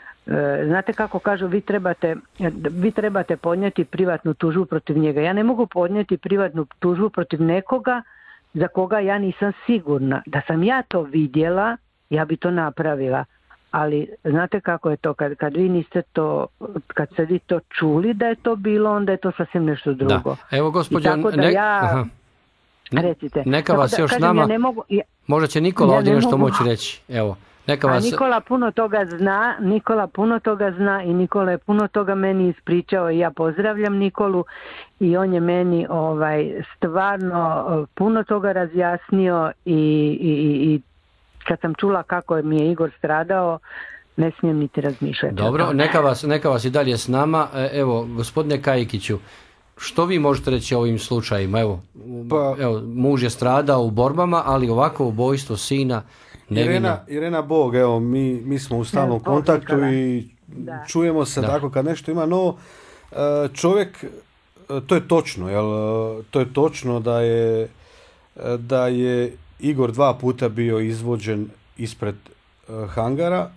Speaker 3: Znate kako kažu, vi trebate, vi trebate podnijeti privatnu tužbu protiv njega. Ja ne mogu podnijeti privatnu tužbu protiv nekoga za koga ja nisam sigurna. Da sam ja to vidjela, ja bi to napravila. Ali znate kako je to, kad, kad vi niste to, kad ste vi to čuli da je to bilo, onda je to sasvim nešto drugo.
Speaker 1: Da. Evo gospođo,
Speaker 3: tako da
Speaker 1: ne,
Speaker 3: ja,
Speaker 1: aha.
Speaker 3: recite.
Speaker 1: Neka
Speaker 3: tako
Speaker 1: vas
Speaker 3: da,
Speaker 1: još
Speaker 3: kažem,
Speaker 1: nama,
Speaker 3: ja ne mogu, ja,
Speaker 1: možda će Nikola
Speaker 3: ja
Speaker 1: ovdje nešto
Speaker 3: mogu,
Speaker 1: moći reći. Evo. Neka vas...
Speaker 3: A Nikola puno toga zna, Nikola puno toga zna i Nikola je puno toga meni ispričao i ja pozdravljam Nikolu i on je meni ovaj stvarno puno toga razjasnio i, i, i kad sam čula kako mi je Igor stradao, ne smijem niti razmišljati.
Speaker 1: Dobro, neka vas, neka vas i dalje s nama. Evo, gospodine Kajkiću, što vi možete reći o ovim slučajima? Evo, pa, evo, muž je stradao u borbama, ali ovako ubojstvo sina nevina.
Speaker 2: Irena, Irena Bog, evo, mi, mi smo u stalnom kontaktu i da. čujemo se da. tako kad nešto ima, no čovjek, to je točno, jel, to je točno da je, da je Igor dva puta bio izvođen ispred hangara.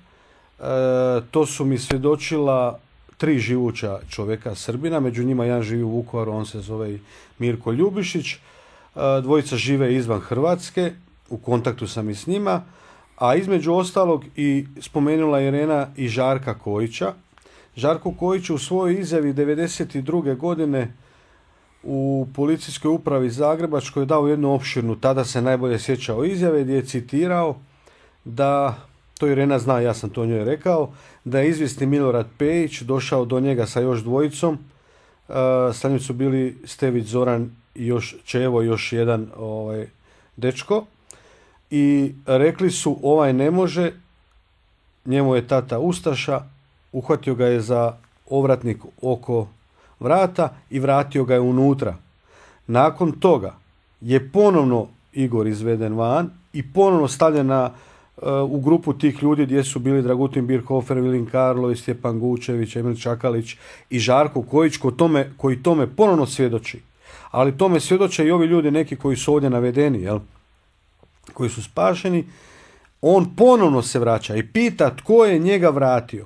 Speaker 2: To su mi svjedočila tri živuća čovjeka Srbina, među njima jedan živi u Vukovaru, on se zove Mirko Ljubišić. Dvojica žive izvan Hrvatske, u kontaktu sam i s njima, a između ostalog i spomenula Irena i Žarka Kojića. Žarko Kojić u svojoj izjavi devedeset druge godine u policijskoj upravi Zagrebačkoj je dao jednu opširnu, tada se najbolje sjećao izjave, gdje je citirao da, to Irena zna, ja sam to njoj rekao, da je izvjesni Milorad Pejić došao do njega sa još dvojicom, uh, sa njim su bili Stević Zoran i još Čevo, još jedan ovaj, dečko, i rekli su ovaj ne može, njemu je tata ustaša, uhvatio ga je za ovratnik oko vrata i vratio ga je unutra. Nakon toga je ponovno Igor izveden van i ponovno stavljen na, uh, u grupu tih ljudi gdje su bili Dragutin Birhofer, Vilin Karlović, Stjepan Gučević, Emil Čakalić i Žarko Kojić, ko tome, koji tome ponovno svjedoči. Ali tome svjedoče i ovi ljudi neki koji su ovdje navedeni, jel? Koji su spašeni. On ponovno se vraća i pita tko je njega vratio.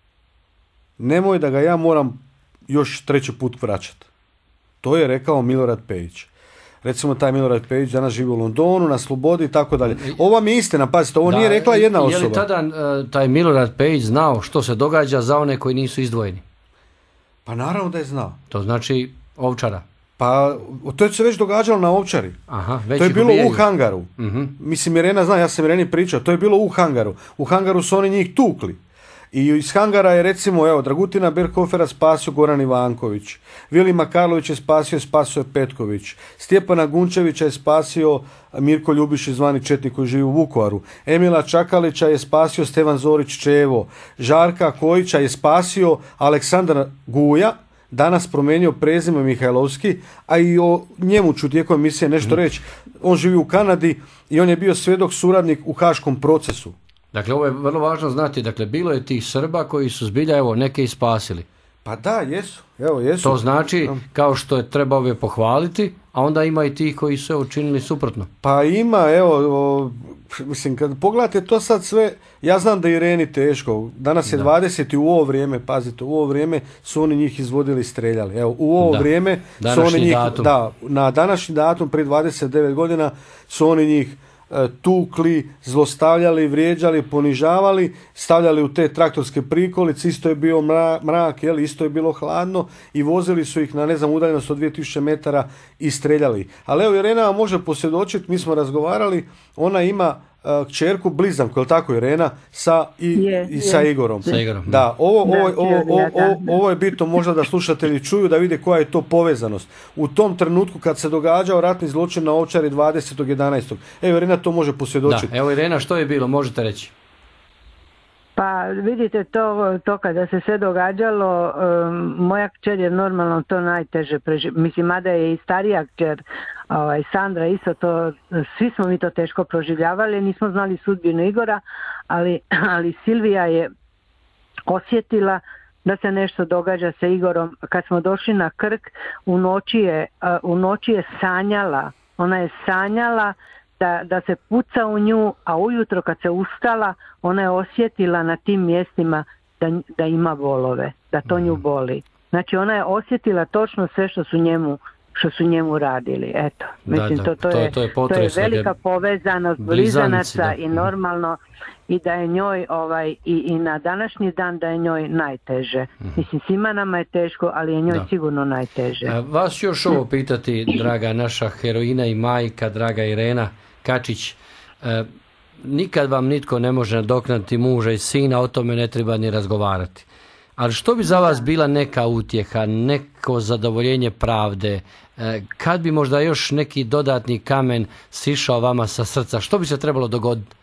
Speaker 2: Nemoj da ga ja moram još treći put vraćati. To je rekao Milorad Pejić. Recimo taj Milorad Pejić danas živi u Londonu, na slobodi i tako dalje. Ovo mi je istina, pazite, ovo da, nije rekla jedna osoba.
Speaker 1: Je li tada uh, taj Milorad Pejić znao što se događa za one koji nisu izdvojeni?
Speaker 2: Pa naravno da je znao.
Speaker 1: To znači Ovčara.
Speaker 2: Pa to je se već događalo na Ovčari.
Speaker 1: Aha, već
Speaker 2: to je bilo
Speaker 1: ubijaju.
Speaker 2: u hangaru.
Speaker 1: Uh-huh.
Speaker 2: Mislim, Irena zna, ja sam Ireni pričao, to je bilo u hangaru. U hangaru su oni njih tukli. I iz hangara je recimo, evo, Dragutina Birhofera spasio Goran Ivanković. Vilima Karlović je spasio, spasio je Petković. Stjepana Gunčevića je spasio Mirko Ljubišić zvani Četnik koji živi u Vukovaru. Emila Čakalića je spasio Stevan Zorić Čevo. Žarka Kojića je spasio Aleksandar Guja, danas promijenio prezime Mihajlovski, a i o njemu ću tijekom emisije nešto reći. On živi u Kanadi i on je bio svjedok suradnik u haškom procesu.
Speaker 1: Dakle, ovo je vrlo važno znati, dakle, bilo je tih Srba koji su zbilja, evo, neke ispasili.
Speaker 2: Pa da, jesu, evo, jesu.
Speaker 1: To znači, kao što je treba ove pohvaliti, a onda ima i tih koji su učinili suprotno.
Speaker 2: Pa ima, evo, o, mislim, kad pogledate to sad sve, ja znam da je Ireni teško, danas je da. dvadeset i u ovo vrijeme, pazite, u ovo vrijeme su oni njih izvodili i streljali. Evo, u ovo da. vrijeme
Speaker 1: današnji
Speaker 2: su oni njih,
Speaker 1: datum.
Speaker 2: da, na današnji datum, prije dvadeset devet godina, su oni njih tukli, zlostavljali, vrijeđali, ponižavali, stavljali u te traktorske prikolice, isto je bio mrak, mrak jel, isto je bilo hladno i vozili su ih na, ne znam, udaljenost od dvije tisuće metara i streljali. Ali evo, Irena može posvjedočiti, mi smo razgovarali, ona ima kćerku blizanku, je li tako Irena, sa, i,
Speaker 3: je,
Speaker 2: i sa
Speaker 3: je.
Speaker 2: Igorom.
Speaker 1: Sa Igorom.
Speaker 2: Da, ovo, ovo,
Speaker 3: Da,
Speaker 2: ovo, ovo,
Speaker 3: da, da.
Speaker 2: ovo je bitno možda da slušatelji čuju, da vide koja je to povezanost. U tom trenutku kad se događao ratni zločin na Ovčari dvadesetog jedanaestog Evo Irena to može posvjedočiti.
Speaker 1: Da, evo Irena, što je bilo, možete reći?
Speaker 3: Pa vidite, to, to kada se sve događalo, um, moja kćer je normalno to najteže preživjela. Mislim, mada je i starija kćer, ovaj, Sandra isto to, svi smo mi to teško proživljavali, nismo znali sudbinu Igora, ali, ali Silvija je osjetila da se nešto događa sa Igorom. Kad smo došli na Krk, u noći je, uh, u noći je sanjala, ona je sanjala Da, da se puca u nju, a ujutro kad se ustala, ona je osjetila na tim mjestima da, da ima bolove, da to nju boli. Znači ona je osjetila točno sve što su njemu, što su njemu radili. Eto, mislim,
Speaker 1: da,
Speaker 3: to, to,
Speaker 1: to,
Speaker 3: je,
Speaker 1: to je
Speaker 3: to je
Speaker 1: potresno,
Speaker 3: velika
Speaker 1: jer
Speaker 3: povezanost
Speaker 1: blizanci,
Speaker 3: blizanaca
Speaker 1: da.
Speaker 3: i normalno i da je njoj ovaj, i, i na današnji dan da je njoj najteže. Mislim, svima nama je teško, ali je njoj
Speaker 1: Da.
Speaker 3: sigurno najteže.
Speaker 1: A, vas ću još ovo pitati, draga naša heroina i majka, draga Irena Kačić. E, nikad vam nitko ne može nadoknaditi muža i sina, o tome ne treba ni razgovarati. Ali što bi za vas bila neka utjeha, neko zadovoljenje pravde, e, kad bi možda još neki dodatni kamen sišao vama sa srca, što bi se trebalo dogoditi?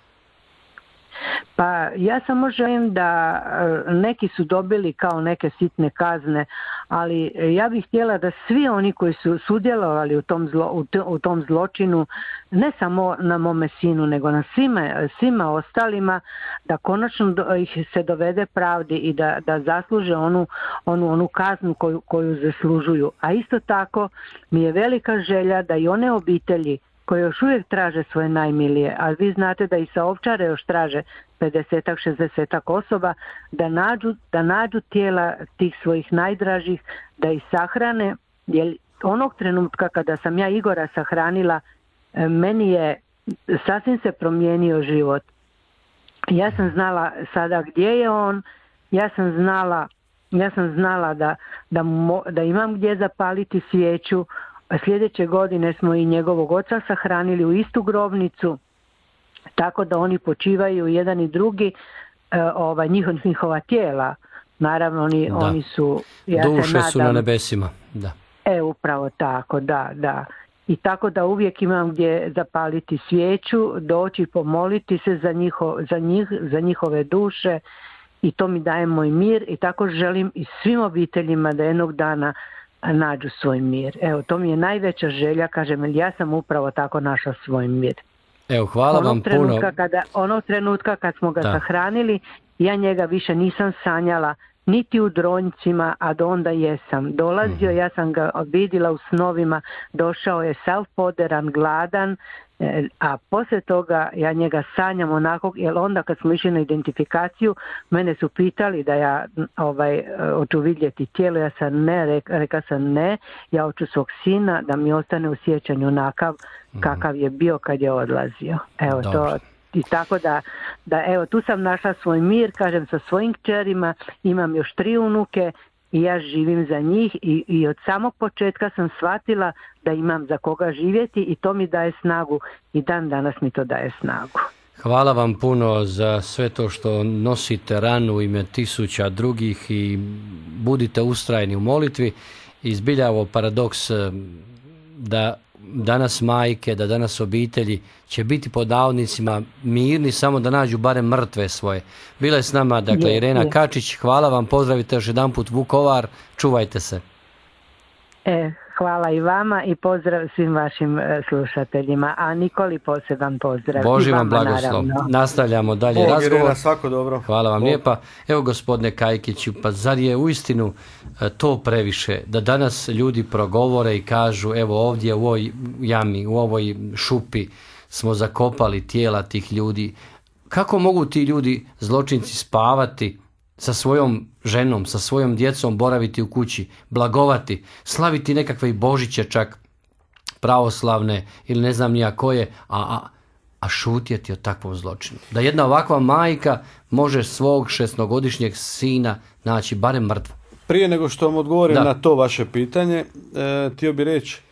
Speaker 3: Pa ja samo želim da e, neki su dobili kao neke sitne kazne, ali ja bih htjela da svi oni koji su sudjelovali u tom, zlo, u, t, u tom zločinu, ne samo na mome sinu, nego na svima, svima ostalima, da konačno do, ih se dovede pravdi i da, da zasluže onu, onu, onu kaznu koju, koju zaslužuju. A isto tako mi je velika želja da i one obitelji koje još uvijek traže svoje najmilije, a vi znate da i sa Ovčare još traže pedesetak, šezdesetak osoba, da nađu, da nađu tijela tih svojih najdražih, da ih sahrane, jer onog trenutka kada sam ja Igora sahranila, meni je sasvim se promijenio život. Ja sam znala sada gdje je on, ja sam znala, ja sam znala da, da, mo, da imam gdje zapaliti svijeću. Sljedeće godine smo i njegovog oca sahranili u istu grobnicu, tako da oni počivaju jedan i drugi, e, ovaj, njihov, njihova tijela. Naravno, oni, oni su... Ja
Speaker 1: duše
Speaker 3: se nadam,
Speaker 1: su na nebesima. Da.
Speaker 3: E, upravo tako, da, da. I tako da uvijek imam gdje zapaliti svijeću, doći pomoliti se za, njiho, za, njih, za njihove duše i to mi daje moj mir i tako želim i svim obiteljima da jednog dana nađu svoj mir. Evo, to mi je najveća želja, kažem, jer ja sam upravo tako našla svoj mir.
Speaker 1: Evo, hvala
Speaker 3: onog
Speaker 1: vam
Speaker 3: trenutka
Speaker 1: puno.
Speaker 3: Kada, onog trenutka kad smo ga
Speaker 1: Da.
Speaker 3: sahranili, ja njega više nisam sanjala, niti u dronjcima, a do onda jesam. Dolazio, ja sam ga vidjela u snovima, došao je sav poderan, gladan, a poslije toga ja njega sanjam onako, jer onda kad smo išli na identifikaciju, mene su pitali da ja ovaj, hoću vidjeti tijelo, ja sam ne, reka, reka sam ne, ja hoću svog sina da mi ostane u sjećanju onakav kakav je bio kad je odlazio. Evo
Speaker 1: Dobro.
Speaker 3: to. I tako da, da, evo, tu sam našla svoj mir, kažem, sa svojim kćerima, imam još tri unuke i ja živim za njih i, i od samog početka sam shvatila da imam za koga živjeti i to mi daje snagu i dan danas mi to daje snagu.
Speaker 1: Hvala vam puno za sve to što nosite ranu u ime tisuća drugih i budite ustrajni u molitvi. I zbilja ovo paradoks da danas majke, da danas obitelji će biti pod navodnicima mirni samo da nađu barem mrtve svoje. Bila je s nama, dakle,
Speaker 3: Je,
Speaker 1: Irena
Speaker 3: je.
Speaker 1: Kačić. Hvala vam, pozdravite još jedan put Vukovar, čuvajte se.
Speaker 3: E, hvala i vama i pozdrav svim vašim e, slušateljima, a Nikoli poseban pozdrav.
Speaker 1: Boži
Speaker 3: I
Speaker 1: vam
Speaker 3: vama,
Speaker 1: blagoslov.
Speaker 3: naravno.
Speaker 1: Nastavljamo dalje
Speaker 2: Bog,
Speaker 1: razgovor.
Speaker 2: Irena, svako dobro.
Speaker 1: Hvala vam
Speaker 2: Bog.
Speaker 1: lijepa. Evo, gospodine Kajkiću, pa zar je uistinu e, to previše da danas ljudi progovore i kažu evo ovdje u ovoj jami, u ovoj šupi smo zakopali tijela tih ljudi. Kako mogu ti ljudi, zločinci, spavati sa svojom ženom, sa svojom djecom, boraviti u kući, blagovati, slaviti nekakve i Božiće čak pravoslavne ili ne znam nija koje, a, a, a šutjeti o takvom zločinu. Da jedna ovakva majka može svog šestnogodišnjeg sina naći barem mrtvo.
Speaker 2: Prije nego što vam odgovorim
Speaker 1: Da.
Speaker 2: na to vaše pitanje, e, htio bih reći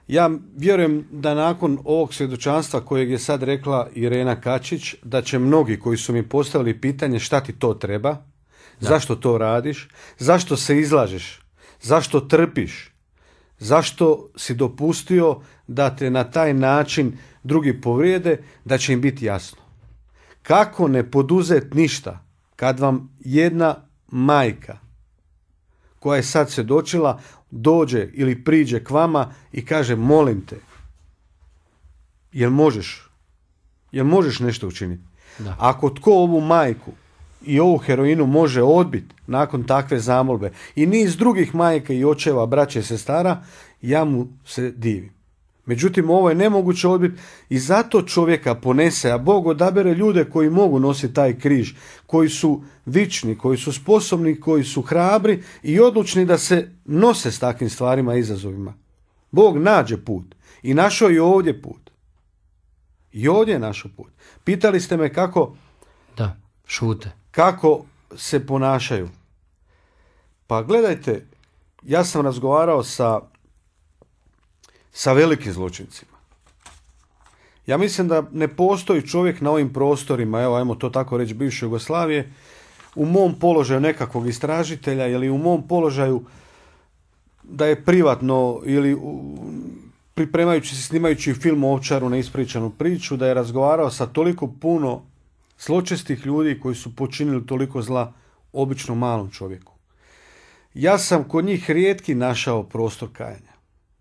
Speaker 2: Ja vjerujem da nakon ovog svjedočanstva kojeg je sad rekla Irena Kačić, da će mnogi koji su mi postavili pitanje šta ti to treba, da. Zašto to radiš, zašto se izlažeš, zašto trpiš, zašto si dopustio da te na taj način drugi povrijede, da će im biti jasno. Kako ne poduzeti ništa kad vam jedna majka koja je sad svjedočila dođe ili priđe k vama i kaže molim te, jel možeš, jel možeš nešto učiniti? Da. Ako tko ovu majku i ovu heroinu može odbiti nakon takve zamolbe i niz drugih majka i očeva, braće i sestara, ja mu se divim. Međutim, ovo je nemoguće odbiti i zato čovjeka ponese, a Bog odabere ljude koji mogu nositi taj križ, koji su vični, koji su sposobni, koji su hrabri i odlučni da se nose s takvim stvarima i izazovima. Bog nađe put i našao je ovdje put. I ovdje je našao put. Pitali ste me kako,
Speaker 1: da, šute.
Speaker 2: Kako se ponašaju. Pa gledajte, ja sam razgovarao sa sa velikim zločincima. Ja mislim da ne postoji čovjek na ovim prostorima, evo ajmo to tako reći, bivše Jugoslavije, u mom položaju nekakvog istražitelja ili u mom položaju da je privatno ili u, pripremajući se, snimajući film o Ovčaru na ispričanu priču, da je razgovarao sa toliko puno zločestih ljudi koji su počinili toliko zla običnom malom čovjeku. Ja sam kod njih rijetki našao prostor kajanja.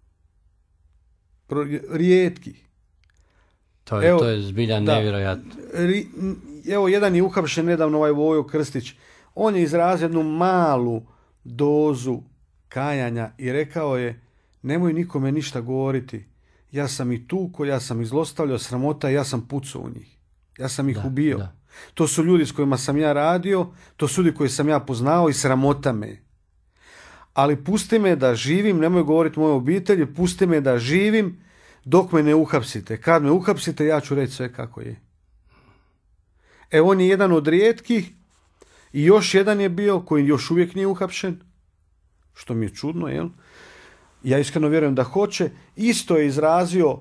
Speaker 2: Rijetki.
Speaker 1: To je, evo, to je zbilja nevjerojatno.
Speaker 2: Ri, evo, jedan je uhapšen nedavno, ovaj Vojo Krstić. On je izrazio jednu malu dozu kajanja i rekao je, nemoj nikome ništa govoriti. Ja sam i tuko, ja sam ih zlostavljao, sramota, ja sam pucao u njih. Ja sam ih da, ubio. Da. To su ljudi s kojima sam ja radio, to su ljudi koji sam ja poznao i sramota me. Ali pusti me da živim, nemoj govoriti mojoj obitelji, pusti me da živim dok me ne uhapsite. Kad me uhapsite, ja ću reći sve kako je. E, on je jedan od rijetkih i još jedan je bio koji još uvijek nije uhapšen, što mi je čudno, jel? Ja iskreno vjerujem da hoće. Isto je izrazio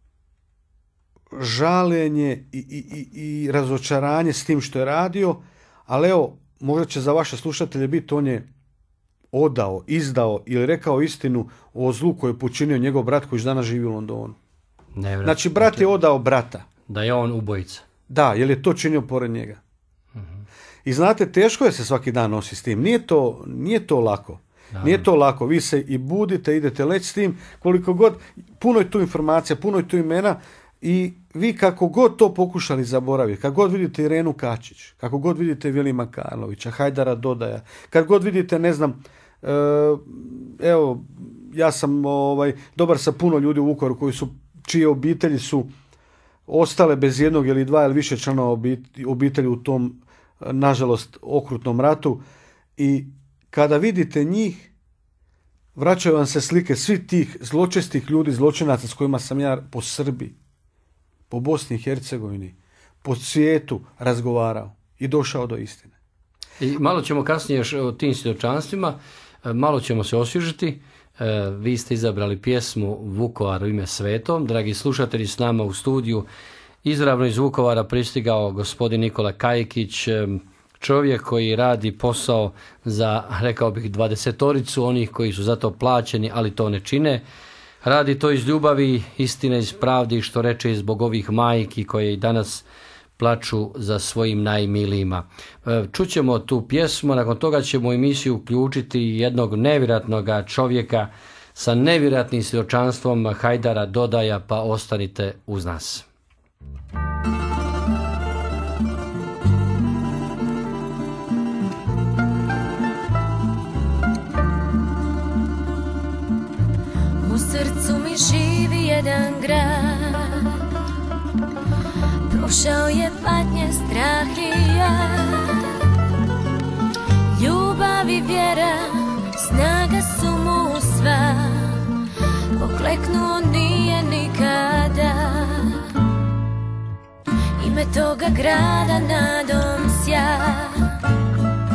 Speaker 2: žaljenje i, i, i, i razočaranje s tim što je radio, ali evo, možda će za vaše slušatelje biti, on je odao, izdao ili rekao istinu o zlu koju je počinio njegov brat koji danas živi u Londonu.
Speaker 1: Ne, vrat,
Speaker 2: znači, brat je odao brata.
Speaker 1: Da je on ubojica.
Speaker 2: Da, jer je to činio pored njega. Uh-huh. I znate, teško je se svaki dan nositi s tim. Nije to, nije to lako. Da. Nije to lako. Vi se i budite, idete leći s tim, koliko god, puno je tu informacija, puno je tu imena i vi kako god to pokušali zaboraviti, kako god vidite Irenu Kačić, kako god vidite Vilima Karlovića, Hajdara Dodaja, kad god vidite, ne znam, evo, ja sam ovaj, dobar sa puno ljudi u Vukovaru koji su, čije obitelji su ostale bez jednog ili dva ili više članova obitelji u tom, nažalost, okrutnom ratu i kada vidite njih, vraćaju vam se slike svih tih zločestih ljudi, zločinaca s kojima sam ja po Srbiji, po Bosni i Hercegovini, po svijetu razgovarao i došao do istine.
Speaker 1: I malo ćemo kasnije još o tim svjedočanstvima, malo ćemo se osvježiti. Vi ste izabrali pjesmu Vukovar u ime svetom. Dragi slušatelji, s nama u studiju izravno iz Vukovara pristigao gospodin Nikola Kajkić, čovjek koji radi posao za, rekao bih, dvadesetoricu onih koji su za to plaćeni, ali to ne čine. Radi to iz ljubavi, istine, iz pravdi, što reče, zbog ovih majki koje i danas plaču za svojim najmilijima. Čućemo tu pjesmu, nakon toga ćemo u emisiju uključiti jednog nevjerojatnog čovjeka sa nevjerojatnim svjedočanstvom Hajdara Dodaja, pa ostanite uz nas.
Speaker 4: U srcu mi živi jedan grad, prošao je patnje, strah i jad. Ljubav i vjera, snaga su mu sva, pokleknuo nije nikada. Ime toga grada nadom sja,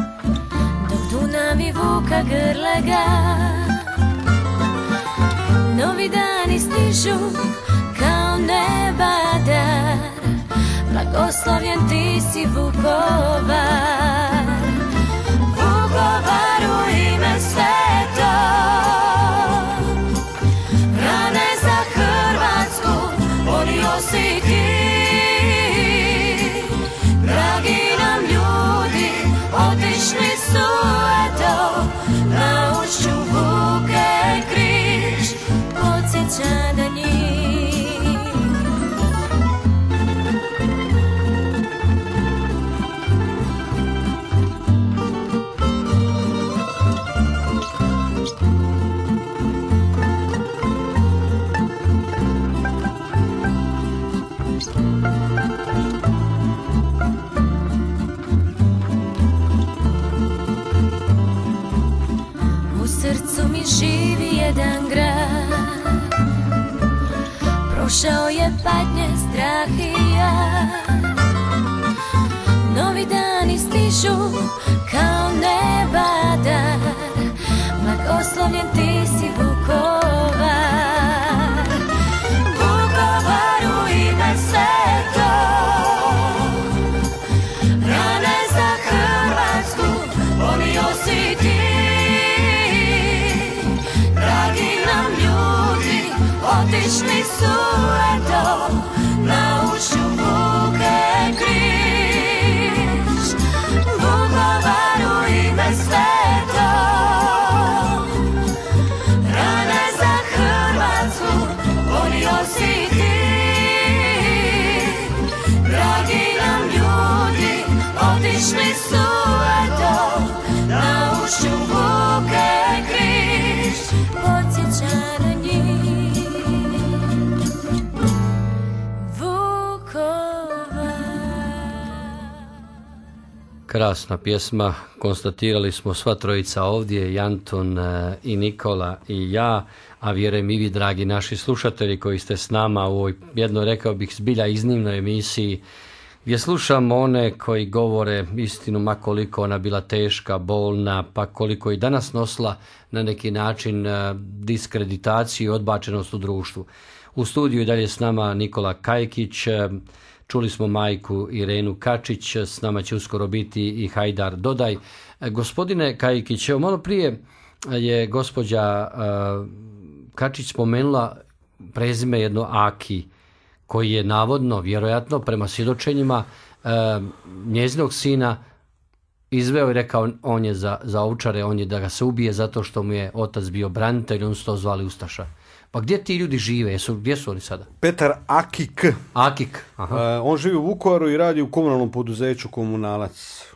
Speaker 4: dok Dunav i Vuka grle ga. Novi dani stižu kao nebadar, blagoslovljen ti si Vukovar. Vukovaru ime sveto, rane za Hrvatsku ponio si ti. Dragi nam ljudi otišli su eto, na ušću vuke križ, podsjeća na njih. U srcu mi živi jedan grad, prošao je patnje, strah i jad. Novi dani stižu kao nebadar, blagoslovljen ti si Vukovar. Vukovaru ime sveto, rane za Hrvatsku ponio si ti. Dragi nam ljudi otišli su eto, na ušću vuke križ. Vukovaru ime sveto, rane za Hrvatsku ponio si ti. Dragi nam ljudi otišli su eto, na ušću vuke križ, podsjeća na njih. Vukovar.
Speaker 1: Krasna pjesma, konstatirali smo sva trojica ovdje, i Anton, e, i Nikola i ja, a vjerujem i vi, dragi naši slušatelji koji ste s nama u ovoj, jedno rekao bih, zbilja iznimnoj emisiji, gdje slušamo one koji govore istinu, ma koliko ona bila teška, bolna, pa koliko i danas nosila na neki način e, diskreditaciju i odbačenost u društvu. U studiju i dalje s nama Nikola Kajkić, e, čuli smo majku Irenu Kačić, s nama će uskoro biti i Hajdar Dodaj. E, gospodine Kajkić, evo malo prije je gospođa e, Kačić spomenula prezime jedno Aki, koji je navodno, vjerojatno, prema svjedočenjima e, njezinog sina izveo i rekao on je za, za ovčare, on je da ga se ubije zato što mu je otac bio branitelj, on su to zvali Ustaša. Pa gdje ti ljudi žive? Jesu, gdje su oni sada?
Speaker 2: Petar Akik.
Speaker 1: Akik. Aha.
Speaker 2: E, on živi u Vukovaru i radi u komunalnom poduzeću Komunalac.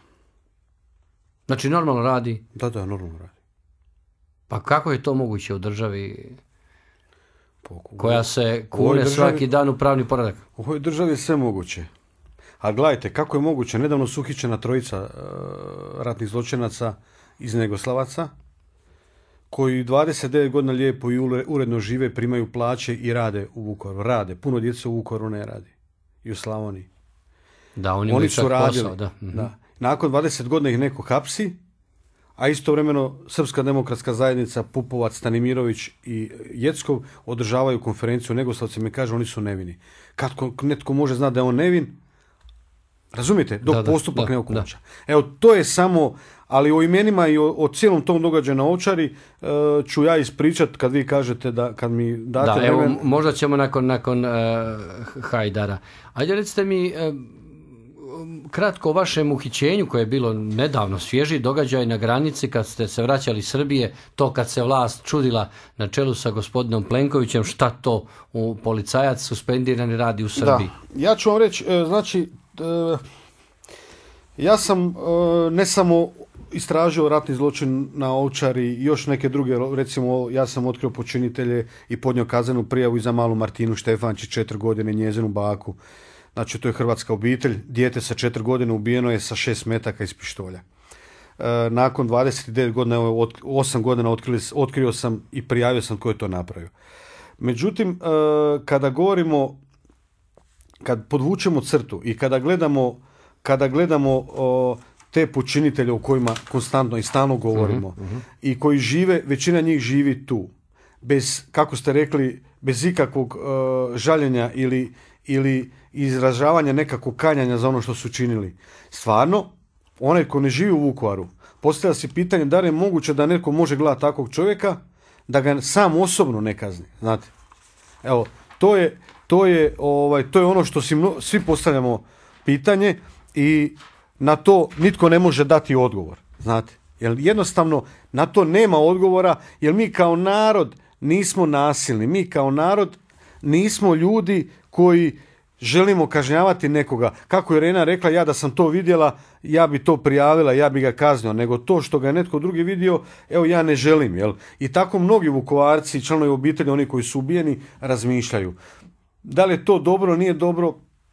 Speaker 1: Znači normalno radi?
Speaker 2: Da, da, normalno radi.
Speaker 1: Pa kako je to moguće u državi
Speaker 2: Poku.
Speaker 1: koja se
Speaker 2: U ovoj
Speaker 1: kune
Speaker 2: državi-
Speaker 1: svaki dan u pravni poredak?
Speaker 2: U ovoj državi je sve moguće. A gledajte, kako je moguće, nedavno su uhićena trojica e, ratnih zločinaca iz Negoslavaca, koji dvadeset devet godina lijepo i ure- uredno žive, primaju plaće i rade u Vukovaru. Rade. Puno djece u Vukovaru ne radi. I u Slavoniji.
Speaker 1: Da, oni,
Speaker 2: Oni
Speaker 1: imaju
Speaker 2: su
Speaker 1: čak
Speaker 2: radili.
Speaker 1: posao, da. Mhm.
Speaker 2: Da. Nakon dvadeset godina ih neko hapsi, a istovremeno Srpska demokratska zajednica, Pupovac, Stanimirović i Jeckov održavaju konferenciju u Negoslavcima i kaže oni su nevini. Kako netko može znati da je on nevin, razumijete, dok
Speaker 1: Da, da,
Speaker 2: postupak
Speaker 1: da,
Speaker 2: ne okonča. Evo, to je samo, ali o imenima i o, o cijelom tom događaju na Ovčari e, ću ja ispričat kad vi kažete da, kad mi date
Speaker 1: Da, evo,
Speaker 2: vremen.
Speaker 1: možda ćemo nakon, nakon uh, Hajdara. Ajde, recite mi uh, kratko o vašem uhićenju koje je bilo nedavno, svježi događaj na granici kad ste se vraćali iz Srbije, to kad se vlast čudila na čelu sa gospodinom Plenkovićem, šta to u policajac suspendirani radi u Srbiji.
Speaker 2: Da, ja ću vam reći, e, znači, e, ja sam e, ne samo istražio ratni zločin na Ovčari i još neke druge, recimo ja sam otkrio počinitelje i podnio kaznenu prijavu i za malu Martinu Štefančić, četiri godine, njezinu baku. Znači, to je hrvatska obitelj, dijete sa četiri godine ubijeno je sa šest metaka iz pištolja. E, nakon dvadeset devet godina, evo, od, osam godina otkrili, otkrio sam i prijavio sam ko je to napravio. Međutim, e, kada govorimo, kad podvučemo crtu i kada gledamo, kada gledamo o, te počinitelje o kojima konstantno i stalno govorimo,
Speaker 1: uh-huh, uh-huh.
Speaker 2: i koji žive, većina njih živi tu. bez, kako ste rekli, bez ikakvog uh, žaljenja ili, ili izražavanja nekakvog kanjanja za ono što su činili. Stvarno, onaj ko ne živi u Vukovaru, postavlja se pitanje da li je moguće da netko može gledati takvog čovjeka, da ga sam osobno ne kazni, znate. Evo, to je, to je, ovaj, to je ono što si mno, svi postavljamo pitanje i na to nitko ne može dati odgovor, znate. Jer jednostavno na to nema odgovora, jer mi kao narod nismo nasilni, mi kao narod nismo ljudi koji želimo kažnjavati nekoga. Kako je Irena rekla, ja da sam to vidjela, ja bi to prijavila, ja bi ga kaznio, nego to što ga je netko drugi vidio, evo ja ne želim. Jel? I tako mnogi Vukovarci, članovi obitelji, oni koji su ubijeni, razmišljaju. Da li je to dobro, nije dobro,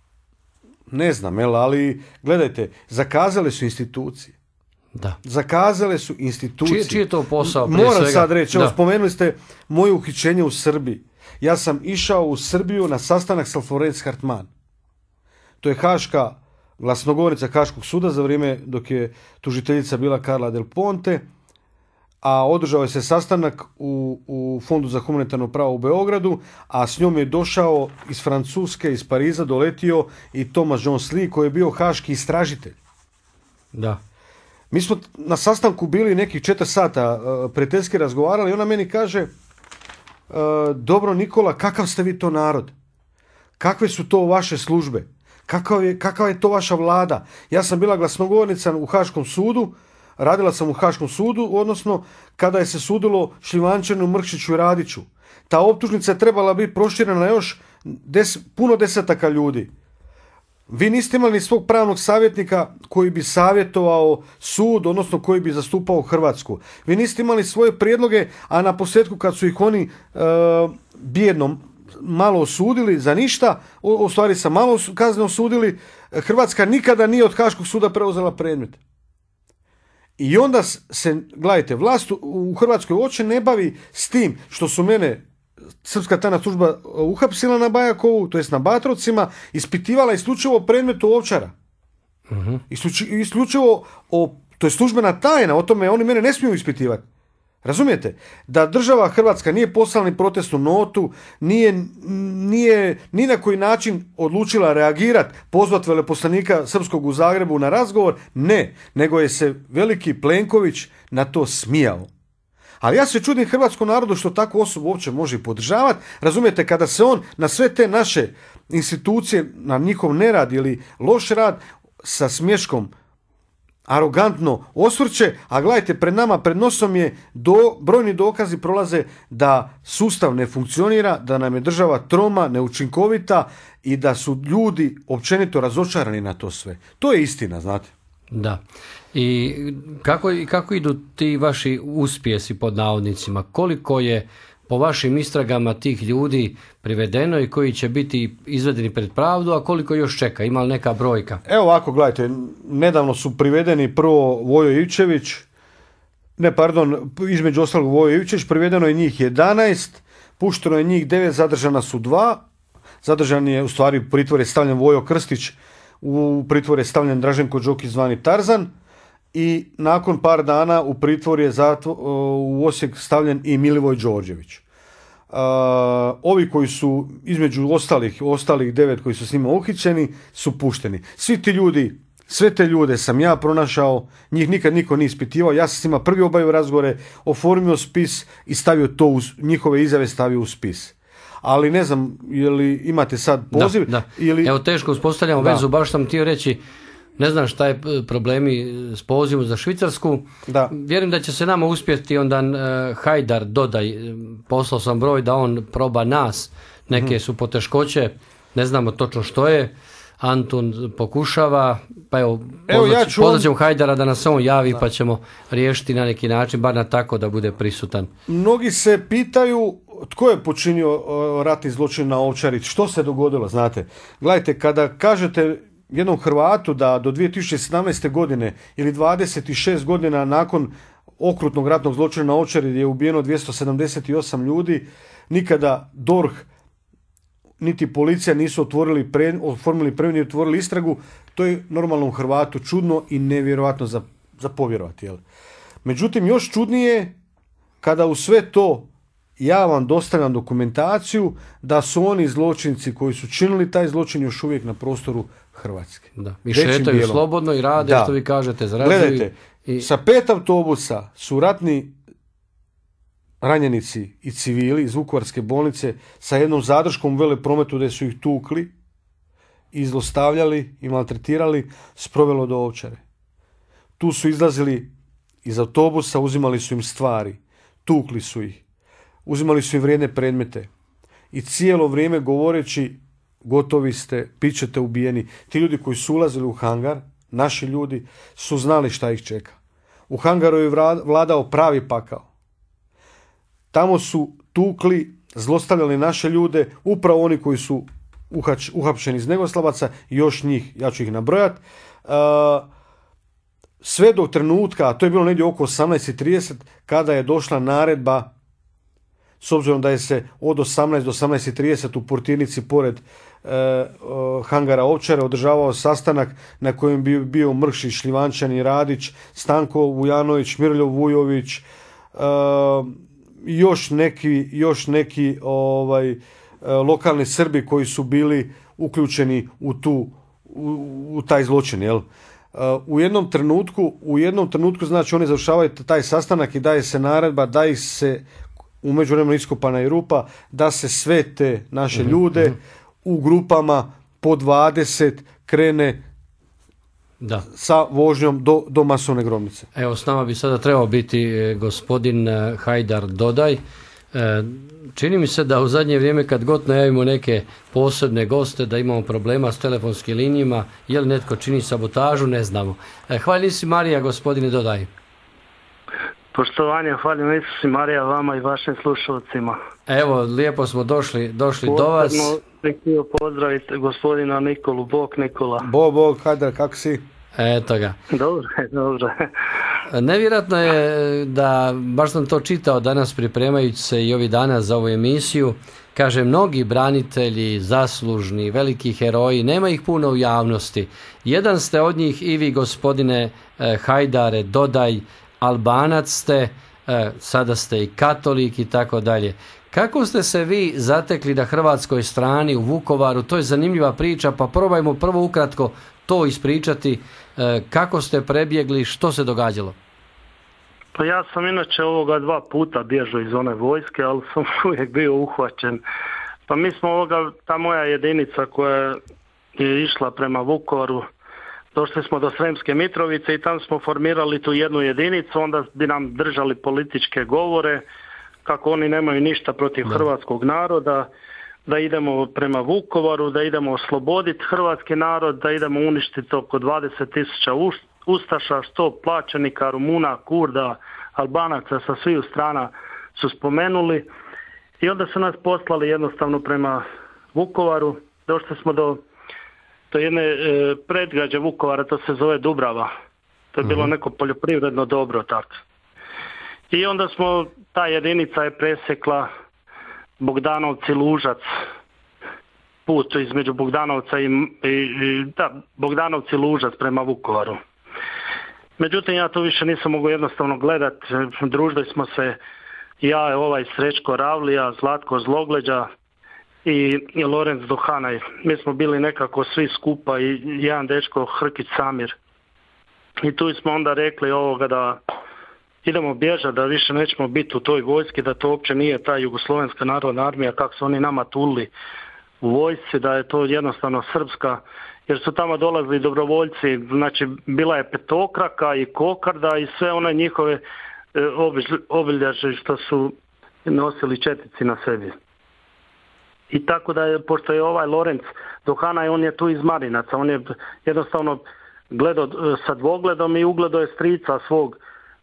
Speaker 2: ne znam, jel? Ali gledajte, zakazale su institucije.
Speaker 1: Da.
Speaker 2: Zakazale su institucije.
Speaker 1: Čiji, čiji je to posao? Prije
Speaker 2: Moram
Speaker 1: svega?
Speaker 2: sad reći, evo,
Speaker 1: Da.
Speaker 2: spomenuli ste moje uhićenje u Srbiji. Ja sam išao u Srbiju na sastanak sa Florenc Hartman. To je haška glasnogovornica Haškog suda za vrijeme dok je tužiteljica bila Carla Del Ponte, a održao je se sastanak u, u Fondu za humanitarno pravo u Beogradu, a s njom je došao iz Francuske, iz Pariza, doletio i Thomas John Slee koji je bio haški istražitelj.
Speaker 1: Da.
Speaker 2: Mi smo na sastanku bili nekih četiri sata uh, prijateljski razgovarali i ona meni kaže uh, dobro Nikola, kakav ste vi to narod? Kakve su to vaše službe? Kakav je, kakva je to vaša vlada? Ja sam bila glasnogovornica u Haškom sudu, radila sam u Haškom sudu, odnosno kada je se sudilo Šljivančanu, Mrkšiću i Radiću. Ta optužnica je trebala biti proširena na još des, puno desetaka ljudi. Vi niste imali ni svog pravnog savjetnika koji bi savjetovao sud, odnosno koji bi zastupao Hrvatsku. Vi niste imali svoje prijedloge, a na posljedku kad su ih oni e, bijedno malo osudili za ništa, u, u stvari sa malo kazne osudili, Hrvatska nikada nije od Haškog suda preuzela predmet. I onda se, gledajte, vlast u Hrvatskoj uopće ne bavi s tim što su mene srpska tajna služba uhapsila na Bajakovu, to jest na Batrovcima, ispitivala isključivo predmetu Ovčara.
Speaker 1: Uh-huh.
Speaker 2: Isključi, isključivo, o, to je službena tajna, o tome oni mene ne smiju ispitivati. Razumijete? Da država Hrvatska nije poslala ni protestnu notu, nije, nije ni na koji način odlučila reagirati, pozvati veleposlanika srpskog u Zagrebu na razgovor, ne, nego je se veliki Plenković na to smijao. Ali ja se čudim hrvatskom narodu što takvu osobu uopće može podržavati. Razumijete, kada se on na sve te naše institucije, na njihov nerad ili loš rad sa smješkom arogantno osvrće, a gledajte, pred nama, pred nosom je do, brojni dokazi prolaze da sustav ne funkcionira, da nam je država troma, neučinkovita i da su ljudi općenito razočarani na to sve. To je istina, znate.
Speaker 1: Da. I kako, kako idu ti vaši uspjesi pod navodnicima? Koliko je po vašim istragama tih ljudi privedeno i koji će biti izvedeni pred pravdu, a koliko još čeka? Ima li neka brojka?
Speaker 2: Evo ovako, gledajte, nedavno su privedeni prvo Vojo Ivčević, ne, pardon, između ostalog Vojo Ivčević, privedeno je njih jedanaest, pušteno je njih devet, zadržana su dva, zadržan je, u stvari, u pritvor je stavljen Vojo Krstić, u pritvor je stavljen Draženko Đokić zvani Tarzan i nakon par dana u pritvor je zatvo, u Osijek stavljen i Milivoj Đorđević. Uh, ovi koji su između ostalih, ostalih devet koji su s njima uhićeni su pušteni. Svi ti ljudi, sve te ljude sam ja pronašao, njih nikad niko nije ispitivao, ja sam s njima prvi obavio razgovore, oformio spis i stavio to, uz, njihove izjave stavio u spis. Ali ne znam, je li imate sad poziv?
Speaker 1: Da, da.
Speaker 2: Ili...
Speaker 1: Evo teško uspostavljamo
Speaker 2: Da.
Speaker 1: vezu, baš sam htio reći, ne znam šta je problemi s pozivom za Švicarsku.
Speaker 2: Da.
Speaker 1: Vjerujem da će se nama uspjeti onda uh, Hajdar dodaj, poslao sam broj da on proba nas, neke
Speaker 2: Mhm.
Speaker 1: su poteškoće, ne znamo točno što je, Antun pokušava, pa evo,
Speaker 2: Evo,
Speaker 1: pozvat,
Speaker 2: ja ću
Speaker 1: pozvat
Speaker 2: on-
Speaker 1: ćemo Hajdara da nas on javi pa ćemo riješiti na neki način, bar na tako da bude prisutan.
Speaker 2: Mnogi se pitaju tko je počinio uh, ratni zločin na Ovčari, što se dogodilo, znate. Gledajte, kada kažete jednom Hrvatu da do dvije tisuće sedamnaeste. godine ili dvadeset šest godina nakon okrutnog ratnog zločina na Ovčari gdje je ubijeno dvjesto sedamdeset osam ljudi, nikada D O R H niti policija nisu otvorili pre, oformili preveni i otvorili istragu, to je normalnom Hrvatu čudno i nevjerojatno za, za povjerovati. Jel? Međutim, još čudnije je kada u sve to ja vam dostavljam dokumentaciju da su oni zločinci koji su činili taj zločin još uvijek na prostoru Hrvatske.
Speaker 1: Da. I šetaju dijelom. Slobodno i rade, da. Što vi kažete, zarađuju.
Speaker 2: Gledajte,
Speaker 1: i...
Speaker 2: sa pet autobusa su ratni ranjenici i civili iz Vukovarske bolnice sa jednom zadrškom u veleprometu da su ih tukli, izlostavljali i maltretirali, sprovelo do Ovčare. Tu su izlazili iz autobusa, uzimali su im stvari, tukli su ih, uzimali su im vrijedne predmete i cijelo vrijeme govoreći gotovi ste, bit ćete ubijeni. Ti ljudi koji su ulazili u hangar, naši ljudi, su znali šta ih čeka. U hangaru je vladao pravi pakao. Tamo su tukli, zlostavljali naše ljude, upravo oni koji su uhač, uhapšeni iz Negoslavaca i još njih, ja ću ih nabrojati. Uh, sve do trenutka, a to je bilo negdje oko osamnaest i trideset, kada je došla naredba, s obzirom da je se od osamnaest do osamnaest i trideset u portirnici pored uh, uh, hangara Ovčare održavao sastanak na kojem bi bio Mrkšić, Šljivančani, Radić, Stanko Vujanović, Mirljo Vujović, uh, još neki, još neki ovaj, lokalni Srbi koji su bili uključeni u, tu, u, u taj zločin. Jel? U jednom trenutku, u jednom trenutku znači oni završavaju taj sastanak i daje se naredba da ih se u međuvremenu iskopana i rupa, da se sve te naše mm-hmm. ljude u grupama po dvadeset krene da. Sa vožnjom do, do masovne grobnice.
Speaker 1: Evo, s nama bi sada trebao biti e, gospodin e, Hajdar Dodaj. E, čini mi se da u zadnje vrijeme kad god najavimo neke posebne goste, da imamo problema s telefonskim linijima, je li netko čini sabotažu, ne znamo. E, hvala si Marija, gospodine Dodaj.
Speaker 5: Poštovanje, hvala Isus i Marija vama i vašim slušalcima.
Speaker 1: Evo, lijepo smo došli, došli do vas.
Speaker 5: Posebno bih htio pozdraviti gospodina Nikolu, Bog Nikola.
Speaker 2: Bog, Bog, Hajdar, kako si?
Speaker 1: Eto ga.
Speaker 5: Dobro, dobro.
Speaker 1: Nevjerojatno je da, baš sam to čitao danas pripremajući se i ovih dana za ovu emisiju, kaže mnogi branitelji, zaslužni, veliki heroji, nema ih puno u javnosti. Jedan ste od njih i vi, gospodine Hajdare Dodaj, Albanac ste, sada ste i katolik i tako dalje. Kako ste se vi zatekli na hrvatskoj strani u Vukovaru? To je zanimljiva priča, pa probajmo prvo ukratko to ispričati. Kako ste prebjegli, što se događalo?
Speaker 5: Pa ja sam inače ovoga dva puta bježao iz one vojske, ali sam uvijek bio uhvaćen. Pa mi smo ovoga, ta moja jedinica koja je išla prema Vukovaru, došli smo do Sremske Mitrovice i tam smo formirali tu jednu jedinicu, onda bi nam držali političke govore, kako oni nemaju ništa protiv da. hrvatskog naroda, da idemo prema Vukovaru, da idemo osloboditi hrvatski narod, da idemo uništiti oko dvadeset tisuća ustaša, sto plaćenika, Rumuna, Kurda, Albanaca sa sviju strana su spomenuli. I onda su nas poslali jednostavno prema Vukovaru. Došli smo do, do jedne e, predgrađe Vukovara, to se zove Dubrava. To je bilo uh-huh. neko poljoprivredno dobro tako. I onda smo, ta jedinica je presjekla Bogdanovci Lužac, put između Bogdanovca i, i, i da, Bogdanovci Lužac prema Vukovaru. Međutim, ja to više nisam mogao jednostavno gledati. Družili smo se ja, ovaj Srećko Ravlija, Zlatko Zlogleđa i, i Lorenz Duhanaj. Mi smo bili nekako svi skupa i jedan dečko Hrkić Samir. I tu smo onda rekli ovoga da idemo bježati, da više nećemo biti u toj vojski, da to uopće nije ta Jugoslovenska narodna armija kako su oni nama tulili u vojsci, da je to jednostavno srpska, jer su tamo dolazili dobrovoljci, znači bila je petokraka i kokarda i sve one njihove obilježe što su nosili četnici na sebi. I tako da je, pošto je ovaj Lorenz Duhanaj, on je tu iz Marinaca, on je jednostavno gledao sa dvogledom i ugledao je strica svog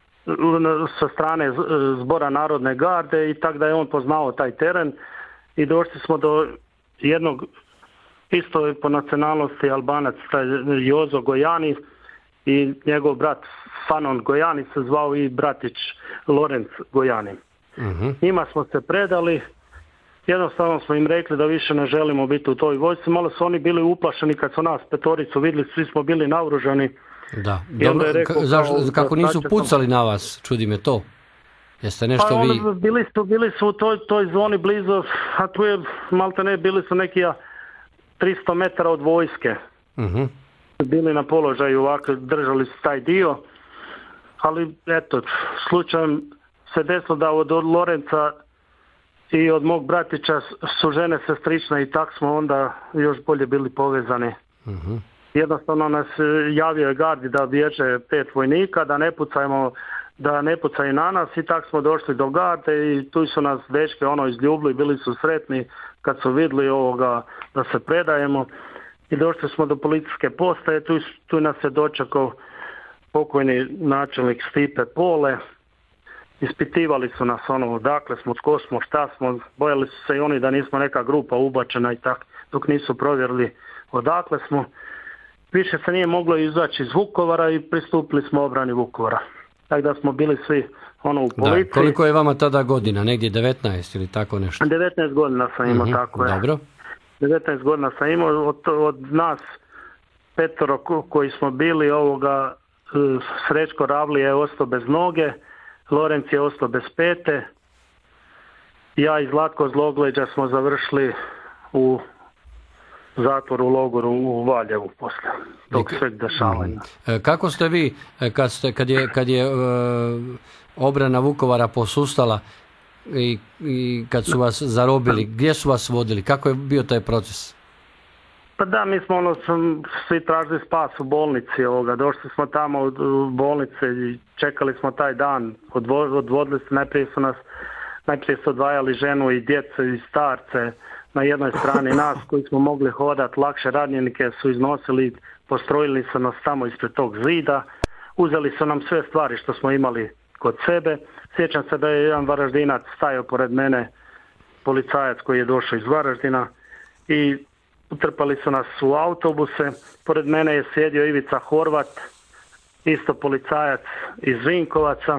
Speaker 5: sa strane Zbora Narodne garde i tako da je on poznao taj teren i došli smo do jednog isto po nacionalnosti Albanac, taj Jozo Gojani i njegov brat Fanon Gojani se zvao i bratić Lorenz Gojani. Uh-huh. Njima smo se predali, jednostavno smo im rekli da više ne želimo biti u toj vojsci, malo su oni bili uplašeni kad su nas petoricu vidjeli, svi smo bili naoružani.
Speaker 1: Da. Dobro, rekao, zašto, kako nisu pucali na vas, čudi me to? Jeste nešto
Speaker 5: pa,
Speaker 1: vi...
Speaker 5: on, bili, su, bili su u toj, toj zoni blizu, a tu je malte ne, bili su neki tristo metara od vojske.
Speaker 1: Uh-huh.
Speaker 5: Bili na položaju ovako, držali su taj dio, ali eto, slučajem se desilo da od, od Lorenca i od mog bratića su žene sestrične i tak smo onda još bolje bili povezani.
Speaker 1: Uh-huh.
Speaker 5: Jednostavno nas javio je gardi da bježe pet vojnika, da ne pucajmo, da ne pucaju na nas i tak smo došli do garde i tu su nas dečke ono izljubili, bili su sretni kad su vidjeli ovoga da se predajemo i došli smo do policijske postaje, tu, tu nas je dočekao pokojni načelnik Stipe Pole. Ispitivali su nas ono odakle smo, tko smo, šta smo, bojali su se i oni da nismo neka grupa ubačena i tak, dok nisu provjerili odakle smo. Više se nije moglo izaći iz Vukovara i pristupili smo obrani Vukovara. Tako da smo bili svi ono u policiji.
Speaker 1: Da, koliko je vama tada godina? Negdje devetnaest ili tako nešto?
Speaker 5: devetnaest godina sam imao,
Speaker 1: uh-huh,
Speaker 5: tako je.
Speaker 1: Dobro.
Speaker 5: devetnaest godina sam imao, od, od nas petoro koji smo bili ovoga, Srećko Ravli je ostao bez noge, Lorenc je ostao bez pete, ja i Zlatko Zlogleđa smo završili u zatvoru, u logoru u Valjevu poslije tog sveg dešavanja.
Speaker 1: Kako ste vi, kad, ste, kad je, kad je uh, obrana Vukovara posustala i, i kad su vas zarobili, gdje su vas vodili, kako je bio taj proces?
Speaker 5: Pa da, mi smo ono, sam, svi tražili spas u bolnici, ovoga. Došli smo tamo u bolnice i čekali smo taj dan, Odvo, odvodili se, najprije su nas, najprije su odvajali ženu i djece i starce na jednoj strani nas koji smo mogli hodati, lakše ranjenike su iznosili, postrojili su nas tamo ispred tog zida, uzeli su nam sve stvari što smo imali kod sebe. Sjećam se da je jedan Varaždinac stajao pored mene, policajac koji je došao iz Varaždina i utrpali su nas u autobuse. Pored mene je sjedio Ivica Horvat, isto policajac iz Vinkovaca,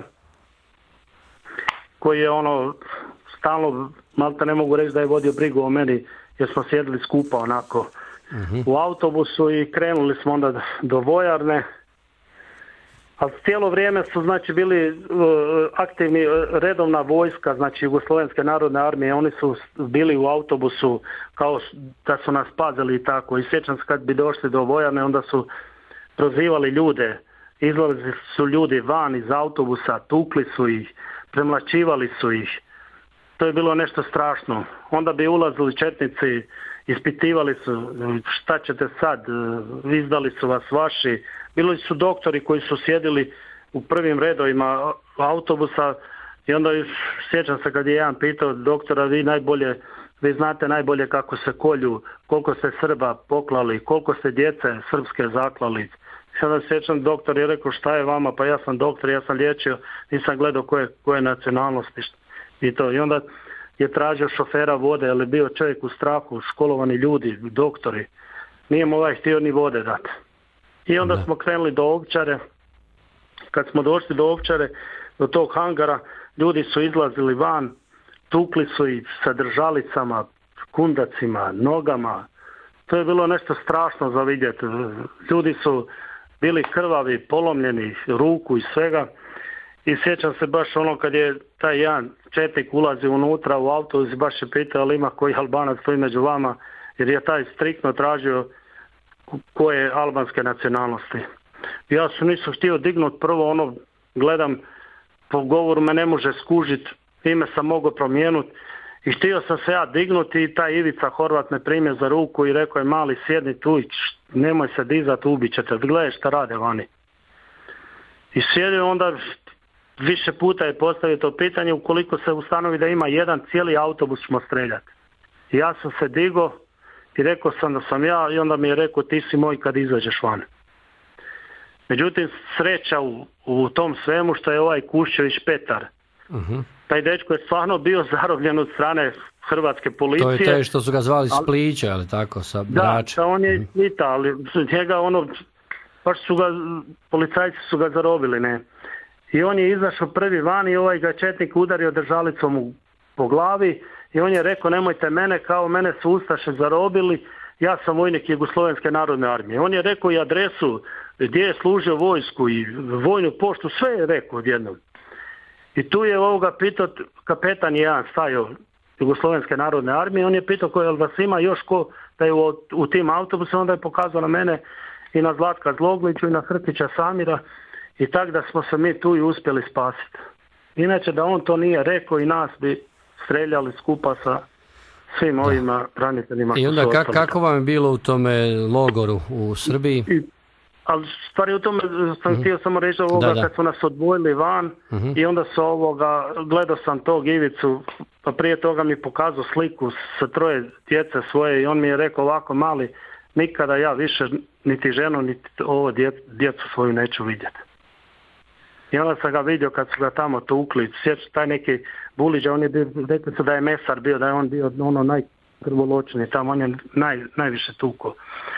Speaker 5: koji je ono stalno, malta ne mogu reći da je vodio brigu o meni, jer smo sjedili skupa onako uh-huh. u autobusu i krenuli smo onda do vojarne. Ali cijelo vrijeme su znači bili uh, aktivni uh, redovna vojska, znači Jugoslovenske narodne armije, oni su bili u autobusu kao da su nas pazili i tako. I sjećam se kad bi došli do vojarne, onda su prozivali ljude, izlazili su ljudi van iz autobusa, tukli su ih, premlaćivali su ih. To je bilo nešto strašno. Onda bi ulazili četnici, ispitivali su šta ćete sad, izdali su vas vaši. Bili su doktori koji su sjedili u prvim redovima autobusa i onda sjećam se kad je jedan pitao doktora, vi najbolje, vi znate najbolje kako se kolju, koliko ste Srba poklali, koliko ste djece srpske zaklali. I onda sjećam, doktor je rekao šta je vama, pa ja sam doktor, ja sam liječio, nisam gledao koje, koje nacionalnosti i to. I onda je tražio šofera vode, ali bio čovjek u strahu, školovani ljudi, doktori. Nije mu ovaj htio ni vode dati. I onda smo krenuli do Ovčare. Kad smo došli do Ovčare, do tog hangara, ljudi su izlazili van, tukli su ih sa držalicama, kundacima, nogama. To je bilo nešto strašno za vidjeti. Ljudi su bili krvavi, polomljeni, ruku i svega. I sjećam se baš ono kad je taj jedan četnik ulazi unutra u auto i baš je pitao ali ima koji Albanac stoji među vama, jer je taj striktno tražio koje albanske nacionalnosti. Ja se nisam htio dignut, prvo ono gledam, po govoru me ne može skužiti, ime sam mogao promijenuti i htio sam se ja dignuti i taj Ivica Horvat me primio za ruku i rekao je mali sjedni tu i nemoj se dizati, ubit ćete, gledaj šta rade vani. I sjedio onda više puta je postavio to pitanje, ukoliko se ustanovi da ima jedan cijeli autobus ćemo streljati. I ja sam se digao i rekao sam da sam ja i onda mi je rekao ti si moj kad izađeš van. Međutim, sreća u, u tom svemu što je ovaj Kuščević Petar. Uh-huh. Taj dečko je stvarno bio zarobljen od strane hrvatske policije.
Speaker 1: To je taj što su ga zvali Splića, ali tako, sa Brača.
Speaker 5: Da, on je iz Splita, ali njega ono, baš su ga, policajci su ga zarobili, ne. I on je izašao prvi van i ovaj ga četnik udario držalicom u, po glavi i on je rekao nemojte mene, kao mene su ustaše zarobili, ja sam vojnik Jugoslovenske narodne armije. On je rekao i adresu gdje je služio vojsku i vojnu poštu, sve je rekao odjednom. I tu je ovoga pitao, kapetan je jedan stajao Jugoslovenske narodne armije, on je pitao ko je vas ima još ko da je u, u tim autobusima, onda je pokazao na mene i na Zlatka Zlogliću i na Hrtića Samira i tak da smo se mi tu i uspjeli spasiti. Inače da on to nije rekao i nas bi streljali skupa sa svim ovima braniteljima.
Speaker 1: I onda kak, kako vam je bilo u tome logoru u Srbiji?
Speaker 5: I, ali stvari u tome sam mm-hmm. htio samo reći ovoga da, da. Kad su nas odvojili van mm-hmm. i onda su ovoga, gledao sam tog Ivicu, pa prije toga mi pokazao sliku sa troje djece svoje i on mi je rekao ovako mali, nikada ja više niti ženu niti ovo djecu, djecu svoju neću vidjeti. I onda sam ga vidio kad su ga tamo tukli, sjeća taj neki Buliđa, on je bio, rekli su da je mesar bio, da je on bio ono najkrvoločniji tamo, on je naj, najviše tuko.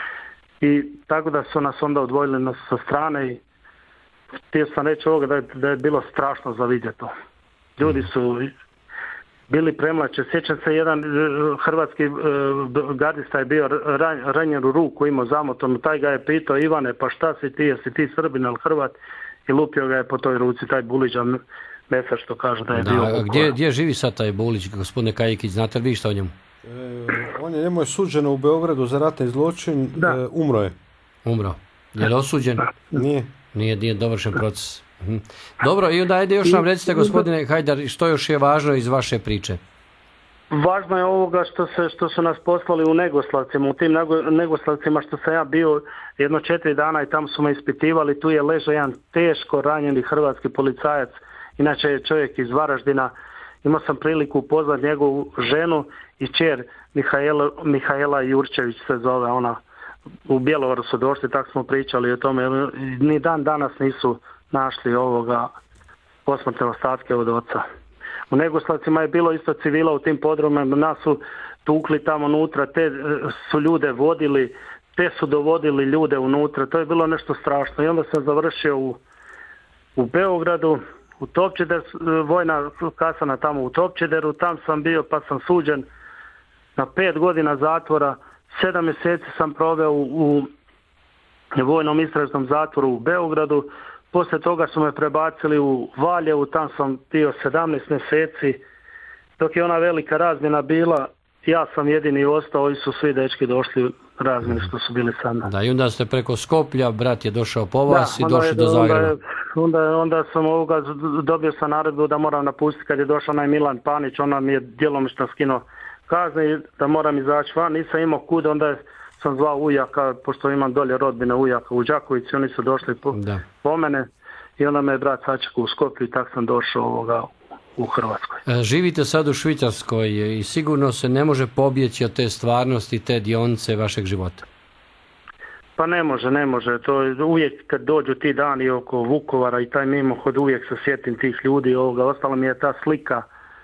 Speaker 5: I tako da su nas onda odvojili nas sa strane i htio sam reći ovoga da je, da je bilo strašno za vidjeti to. Ljudi su bili premlače. Sjećam se jedan hrvatski gardista je bio ranjen u ruku, imao zamotom, taj ga je pitao Ivane pa šta si ti, jesi ti Srbin ili Hrvat i lupio ga je po toj ruci, taj Buliđa mesar što kaže da je da, bio.
Speaker 1: A gdje, gdje živi sad taj Bulić, gospodine Kajikić, znate li vi šta o njemu?
Speaker 2: E, on je, njemu je suđeno u Beogradu za ratni zločin, e, umro je.
Speaker 1: Umro. Je li osuđen?
Speaker 2: Nije.
Speaker 1: Nije, nije dovršen proces. Mhm. Dobro, i onda ajde još nam recite, gospodine Hajdar, što još je važno iz vaše priče?
Speaker 5: Važno je ovoga što, se, što su nas poslali u Negoslavcima, u tim Negoslavcima što sam ja bio jedno četiri dana i tamo su me ispitivali, tu je ležao jedan teško ranjeni hrvatski policajac, inače je čovjek iz Varaždina, imao sam priliku upoznat njegovu ženu i kćer Mihajela, Mihajela Jurčević se zove, ona u Bjelovaru su došli, tako smo pričali o tome, ni dan danas nisu našli ovoga posmrtne ostatke od oca. U Negoslavcima je bilo isto civila u tim podrumima, nas su tukli tamo unutra, te su ljude vodili, te su dovodili ljude unutra, to je bilo nešto strašno. I onda sam završio u, u Beogradu, u Topčider, vojna kasana tamo u Topčideru, tam sam bio pa sam suđen na pet godina zatvora, sedam mjeseci sam proveo u, u vojnom istražnom zatvoru u Beogradu. Poslije toga su me prebacili u Valjevu, tam sam bio sedamnaest mjeseci, dok je ona velika razmjena bila, ja sam jedini ostao, ovi su svi dečki došli razmjeni što su bili sa mnom.
Speaker 1: Da, i onda ste preko Skoplja, brat je došao po vas da, i došli je, do Zagreba.
Speaker 5: Onda, onda, onda sam ovoga, dobio sam naredbu da moram napustiti kad je došao onaj Milan Panić, ona mi je djelomično skinuo kazne da moram izaći van, nisam imao kud, onda je sam zvao ujaka, pošto imam dolje rodbine ujaka u Đakovici, oni su došli po, po mene i onda me je brat sačekao u Skoplju i tako sam došao ovoga u Hrvatskoj.
Speaker 1: Živite sad u Švicarskoj i sigurno se ne može pobjeći od te stvarnosti, te dionice vašeg života.
Speaker 5: Pa ne može, ne može. To je uvijek kad dođu ti dani oko Vukovara i taj mimohod, uvijek se sjetim tih ljudi, ovoga, ostala mi je ta slika.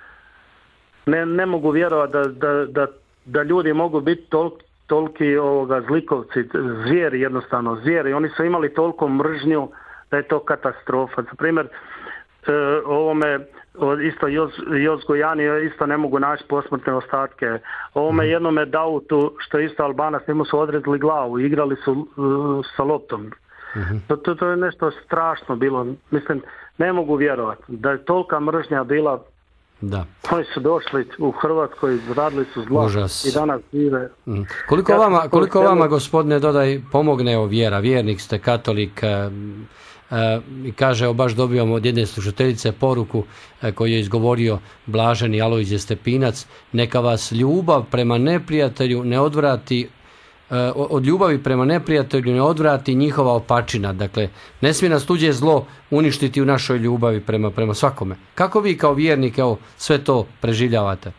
Speaker 5: Ne, ne mogu vjerovati da, da, da, da ljudi mogu biti toliko toliki ovoga zlikovci, zvijeri jednostavno, zvijeri, oni su imali toliko mržnju da je to katastrofa. Za primjer, e, ovome isto Jos, Jos Gojani isto ne mogu naći posmrtne ostatke. Ovome jednome Dautu, što je isto Albanac, njemu su odrezali glavu, igrali su uh, sa loptom. Uh-huh. To, to, to je nešto strašno bilo. Mislim, ne mogu vjerovati da je tolika mržnja bila.
Speaker 1: Da.
Speaker 5: Oni su došli u Hrvatskoj, radili su zlo.
Speaker 1: Užas.
Speaker 5: I danas žive.
Speaker 1: Mm. Koliko, ja vama, koliko vama, gospodine Dodaj, pomogne o vjera? Vjernik ste, katolik, i uh, kaže, o, baš dobivamo od jedne slušateljice poruku uh, koju je izgovorio blaženi Alojzije Stepinac, neka vas ljubav prema neprijatelju ne odvrati, uh, od ljubavi prema neprijatelju ne odvrati njihova opačina. Dakle, ne smije nas tuđe zlo uništiti u našoj ljubavi prema, prema svakome. Kako vi kao vjernik evo, sve to preživljavate?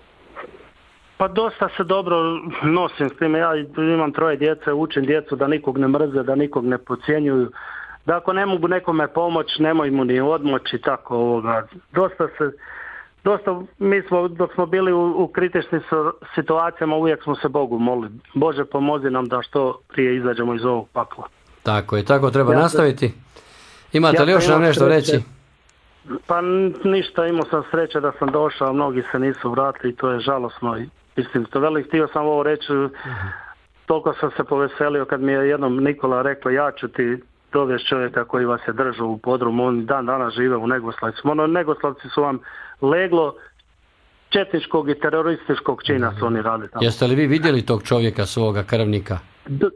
Speaker 5: Pa dosta se dobro nosim s time. Ja imam troje djece, učim djecu da nikog ne mrze, da nikog ne podcjenjuju. Da ako ne mogu nekome pomoći, nemoj mu ni odmoći, tako ovoga. Dosta se, dosta, mi smo, dok smo bili u, u kritičnim situacijama, uvijek smo se Bogu molili. Bože, pomozi nam da što prije izađemo iz ovog pakla.
Speaker 1: Tako je, tako treba ja nastaviti. Imate ja li još nam nešto sreće reći?
Speaker 5: Pa ništa, imao sam sreće da sam došao, mnogi se nisu vratili i to je žalosno. Mislim, to velik, htio sam ovo reći, uh-huh. Toliko sam se poveselio kad mi je jednom Nikola rekao, ja ću ti dovesti čovjeka koji vas je držao u podrumu, on dan danas žive u Negoslavcima. Ono, Negoslavci su vam leglo četničkog i terorističkog čina su oni radili tamo.
Speaker 1: Jeste li vi vidjeli tog čovjeka, svoga krvnika?
Speaker 5: D-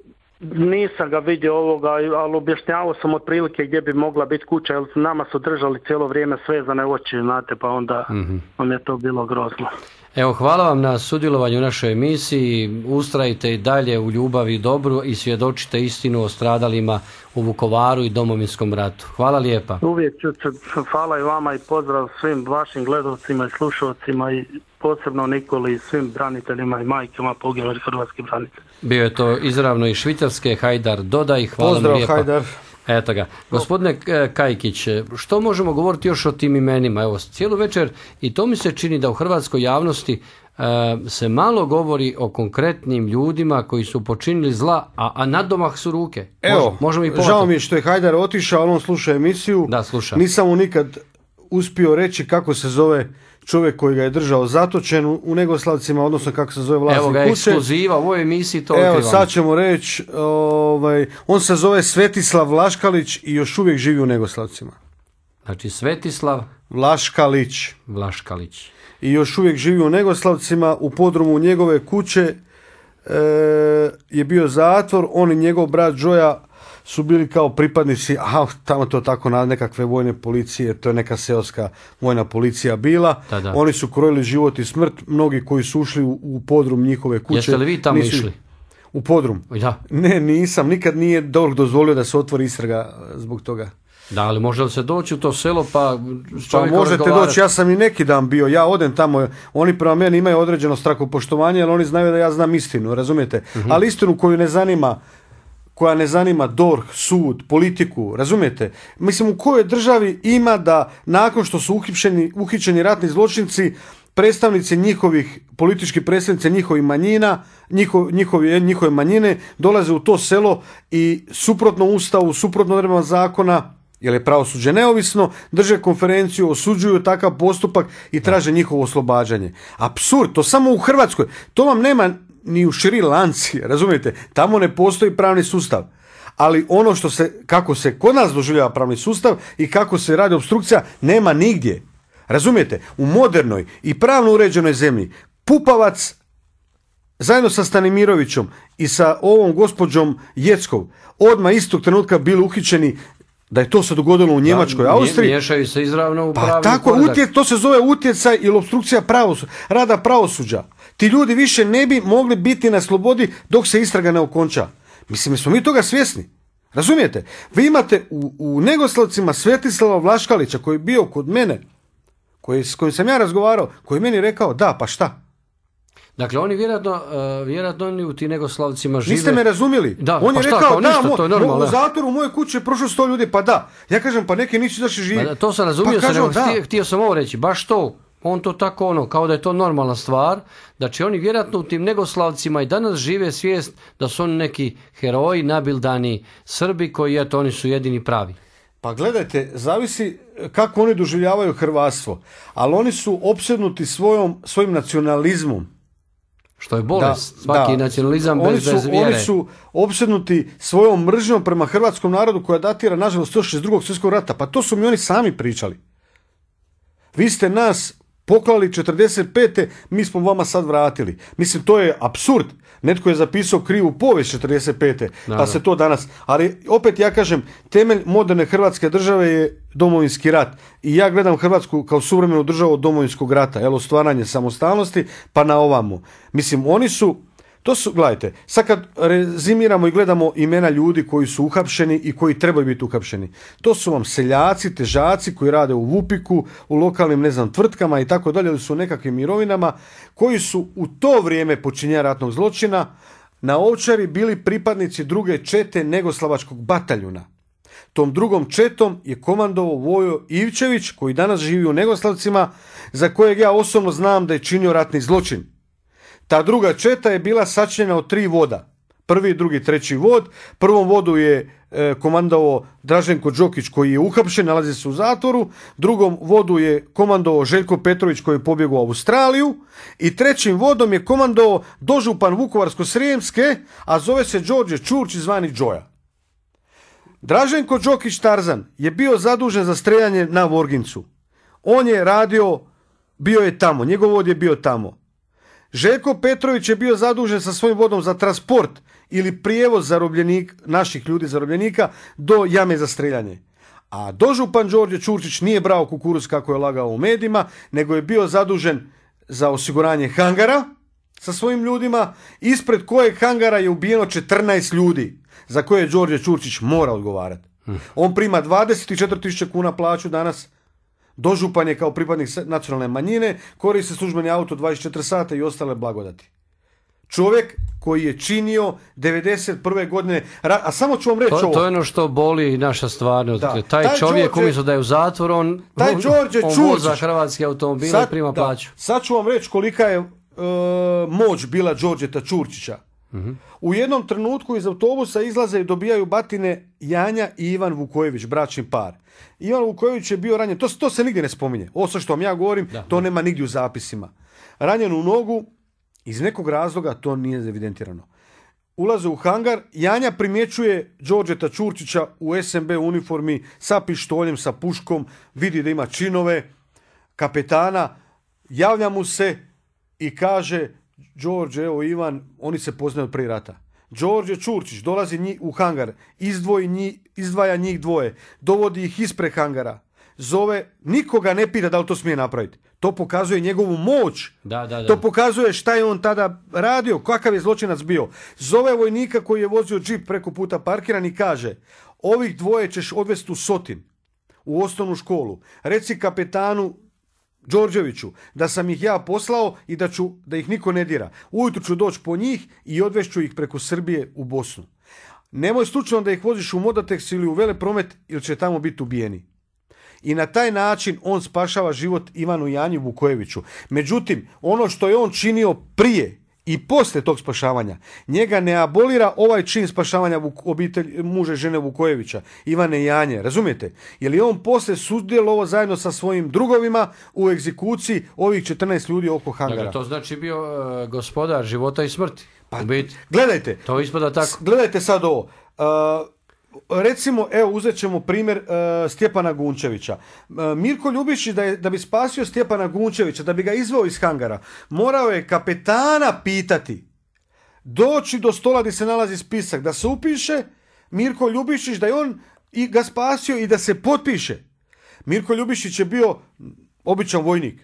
Speaker 5: nisam ga vidio ovoga, ali objašnjavao sam otprilike gdje bi mogla biti kuća, jer nama su držali cijelo vrijeme svezane oči, znate, pa onda mm-hmm. on je to bilo grozno.
Speaker 1: Evo, hvala vam na sudjelovanju u našoj emisiji, ustrajite i dalje u ljubavi i dobru i svjedočite istinu o stradalima u Vukovaru i Domovinskom ratu. Hvala lijepa.
Speaker 5: Uvijek ću se, hvala i vama i pozdrav svim vašim gledalcima i slušalcima i posebno Nikoli i svim braniteljima i majkama poginulih hrvatskih branitelja.
Speaker 1: Bio je to izravno iz Švicarske, Hajdar Dodaj, hvala
Speaker 2: pozdrav,
Speaker 1: vam lijepa.
Speaker 2: Hajdar.
Speaker 1: Eto ga. Gospodine Kajkić, što možemo govoriti još o tim imenima? Evo, cijelu večer i to mi se čini da u hrvatskoj javnosti e, se malo govori o konkretnim ljudima koji su počinili zla, a, a nadomah su ruke.
Speaker 2: Evo,
Speaker 1: možemo i
Speaker 2: žao mi je što je Hajdar otišao, ali on sluša emisiju.
Speaker 1: Da, sluša.
Speaker 2: Nisam mu nikad uspio reći kako se zove čovjek koji ga je držao zatočen u Negoslavcima, odnosno kako se zove vlasnik kuće.
Speaker 1: Evo ga, ekskluziva u ovoj emisiji, to
Speaker 2: Evo,
Speaker 1: otkrivamo.
Speaker 2: sad ćemo reći, ovaj, on se zove Svetislav Vlaškalić i još uvijek živi u Negoslavcima.
Speaker 1: Znači Svetislav
Speaker 2: Vlaškalić.
Speaker 1: Vlaškalić.
Speaker 2: I još uvijek živi u Negoslavcima, u podrumu njegove kuće e, je bio zatvor, on i njegov brat Džoja su bili kao pripadnici, a tamo to tako na nekakve vojne policije, to je neka seoska vojna policija bila.
Speaker 1: Da, da.
Speaker 2: Oni su krojili život i smrt, mnogi koji su ušli u, u podrum njihove kuće.
Speaker 1: Jeste li vi tamo
Speaker 2: nisu,
Speaker 1: išli?
Speaker 2: U podrum?
Speaker 1: Da.
Speaker 2: Ne, nisam, nikad nije D O R H dozvolio da se otvori istraga zbog toga.
Speaker 1: Da, ali može li se doći u to selo pa
Speaker 2: Pa možete doći, ja sam i neki dan bio, ja odem tamo, oni prema meni imaju određeno strahopoštovanje, jer oni znaju da ja znam istinu, razumijete? Uh-huh. Ali istinu koju ne zanima, koja ne zanima D O R H, sud, politiku, razumijete? Mislim, u kojoj državi ima da nakon što su uhićeni, uhićeni ratni zločinci, predstavnici njihovih, politički predstavnici njihovih manjina, njihov, njihovi, njihove manjine, dolaze u to selo i suprotno ustavu, suprotno odredbama zakona, jer je pravosuđe neovisno, drže konferenciju, osuđuju takav postupak i traže njihovo oslobađanje. Apsurd, to samo u Hrvatskoj. To vam nema ni u Šri Lanci, razumijete? Tamo ne postoji pravni sustav. Ali ono što se, kako se kod nas doživljava pravni sustav i kako se radi opstrukcija, nema nigdje. Razumijete? U modernoj i pravno uređenoj zemlji Pupavac zajedno sa Stanimirovićom i sa ovom gospođom Jeckov odmah istog trenutka bili uhićeni. Da je to se dogodilo u Njemačkoj, da, Austriji.
Speaker 1: Miješaju se izravno u
Speaker 2: pa
Speaker 1: pravni
Speaker 2: tako, utje, to se zove utjecaj ili opstrukcija pravosuđa, rada pravosuđa. Ti ljudi više ne bi mogli biti na slobodi dok se istraga ne okonča. Mislim, smo mi toga svjesni. Razumijete? Vi imate u, u Negoslavcima Svetislava Vlaškalića koji je bio kod mene, koji, s kojim sam ja razgovarao, koji je meni rekao da, pa šta?
Speaker 1: Dakle, oni vjerojatno, uh, vjerojatno oni u ti Negoslavcima žive...
Speaker 2: Niste me razumjeli?
Speaker 1: Da,
Speaker 2: on
Speaker 1: pa
Speaker 2: je
Speaker 1: šta,
Speaker 2: rekao,
Speaker 1: kao
Speaker 2: da,
Speaker 1: ništa,
Speaker 2: mo,
Speaker 1: to je normalno,
Speaker 2: u zatvoru u moje kuće je prošlo sto ljudi, pa da. Ja kažem, pa neki nisu zašli živi.
Speaker 1: Pa, to sam razumio,
Speaker 2: pa,
Speaker 1: sam,
Speaker 2: kažem,
Speaker 1: htio, htio sam ovo reći, baš to, on to tako ono, kao da je to normalna stvar, da će oni vjerojatno u tim Negoslavcima i danas žive svijest da su oni neki heroji, nabildani Srbi koji, eto, oni su jedini pravi.
Speaker 2: Pa gledajte, zavisi kako oni doživljavaju hrvatstvo, ali oni su opsednuti svojom, svojim nacionalizmom.
Speaker 1: Što je bolest,
Speaker 2: da,
Speaker 1: svaki
Speaker 2: da.
Speaker 1: nacionalizam
Speaker 2: oni
Speaker 1: bez,
Speaker 2: su,
Speaker 1: bez vjere.
Speaker 2: Oni su opsednuti svojom mržnjom prema hrvatskom narodu koja datira, nažalost, od šezdeset drugog svjetskog rata. Pa to su mi oni sami pričali. Vi ste nas poklali četrdeset pete mi smo vama sad vratili. Mislim, to je apsurd. Netko je zapisao krivu povijest četrdeset pete pa da, se to danas... Ali opet ja kažem, temelj moderne Hrvatske države je Domovinski rat. I ja gledam Hrvatsku kao suvremenu državu od Domovinskog rata. Jel, stvaranje samostalnosti, pa na ovamo. Mislim, oni su... To su, gledajte, sad kad rezimiramo i gledamo imena ljudi koji su uhapšeni i koji trebaju biti uhapšeni, to su vam seljaci, težaci koji rade u Vupiku, u lokalnim, ne znam, tvrtkama i tako dalje, ili su u nekakvim mirovinama, koji su u to vrijeme počinjenja ratnog zločina na Ovčari bili pripadnici druge čete Negoslavačkog bataljuna. Tom drugom četom je komandovao Vojo Ivčević, koji danas živi u Negoslavcima, za kojeg ja osobno znam da je činio ratni zločin. Ta druga četa je bila sačinjena od tri voda. Prvi, drugi, treći vod. Prvom vodu je e, komandovao Draženko Đokić koji je uhapšen, nalazi se u zatvoru. Drugom vodu je komandovao Željko Petrović koji je pobjegao u Australiju. I trećim vodom je komandovao dožupan Vukovarsko-srijemske, a zove se Đorđe Čurčić zvani Džoja. Draženko Đokić Tarzan je bio zadužen za streljanje na Vorgincu. On je radio, bio je tamo, njegov vod je bio tamo. Željko Petrović je bio zadužen sa svojim vodom za transport ili prijevoz zarobljenik, naših ljudi zarobljenika do jame za streljanje. A dožupan Đorđe Čurčić nije brao kukuruz kako je lagao u medijima, nego je bio zadužen za osiguranje hangara sa svojim ljudima, ispred kojeg hangara je ubijeno četrnaest ljudi, za koje je Đorđe Čurčić mora odgovarati. On prima dvadeset četiri tisuće kuna plaću danas, dožupan je kao pripadnik nacionalne manjine, koristi službeni auto dvadeset četiri sata i ostale blagodati. Čovjek koji je činio devedeset prve godine, a samo ću vam reći
Speaker 1: to,
Speaker 2: ovo.
Speaker 1: To je ono što boli naša stvarnost.
Speaker 2: Da.
Speaker 1: Taj, taj čovjek Đorđe, umjesto da je u zatvoru, on,
Speaker 2: taj Đorđe
Speaker 1: on
Speaker 2: Čurčić,
Speaker 1: voza hrvatski automobil i prima
Speaker 2: da,
Speaker 1: plaću.
Speaker 2: Sad ću vam reći kolika je uh, moć bila Đorđeta Čurčića. Uh-huh. U jednom trenutku iz autobusa izlaze i dobijaju batine Janja i Ivan Vukojević, bračni par. Ivan Vukojević je bio ranjen, to, to se nigdje ne spominje. Ovo što vam ja govorim, da. To nema nigdje u zapisima. Ranjen u nogu, iz nekog razloga to nije evidentirano. Ulaze u hangar, Janja primjećuje Đorđeta Čurčića u es em be uniformi sa pištoljem, sa puškom, vidi da ima činove, kapetana, javlja mu se i kaže: Đorđe, evo Ivan, oni se poznaju od prije rata. Đorđe Čurčić dolazi njih u hangar, izdvoji njih, izdvaja njih dvoje, dovodi ih ispred hangara, zove, nikoga ne pita da li to smije napraviti. To pokazuje njegovu moć.
Speaker 1: Da, da, da.
Speaker 2: To pokazuje šta je on tada radio, kakav je zločinac bio. Zove vojnika koji je vozio džip preko puta parkiran i kaže: ovih dvoje ćeš odvesti u Sotin, u osnovnu školu. Reci kapetanu Đorđeviću da sam ih ja poslao i da ću da ih niko ne dira. Ujutro ću doći po njih i odvešću ih preko Srbije u Bosnu. Nemoj slučajno da ih voziš u Modoteks ili u Velepromet ili će tamo biti ubijeni. I na taj način on spašava život Ivanu Janji Vukojeviću. Međutim, ono što je on činio prije i poslije tog spašavanja, njega ne abolira ovaj čin spašavanja obitelj, muža i žene Vukojevića, Ivane Janje, razumijete? Jer je on poslije sudjelovao zajedno sa svojim drugovima u egzekuciji ovih četrnaest ljudi oko hangara.
Speaker 1: Dakle, to znači bio uh, gospodar života i smrti.
Speaker 2: Pa,
Speaker 1: biti.
Speaker 2: Gledajte.
Speaker 1: To ispada tako.
Speaker 2: Gledajte sad ovo. Uh, Recimo, evo, uzet ćemo primjer uh, Stjepana Gunčevića. Uh, Mirko Ljubišić, da, je, da bi spasio Stjepana Gunčevića, da bi ga izveo iz hangara, morao je kapetana pitati, doći do stola gdje se nalazi spisak, da se upiše Mirko Ljubišić, da je on i ga spasio i da se potpiše. Mirko Ljubišić je bio običan vojnik.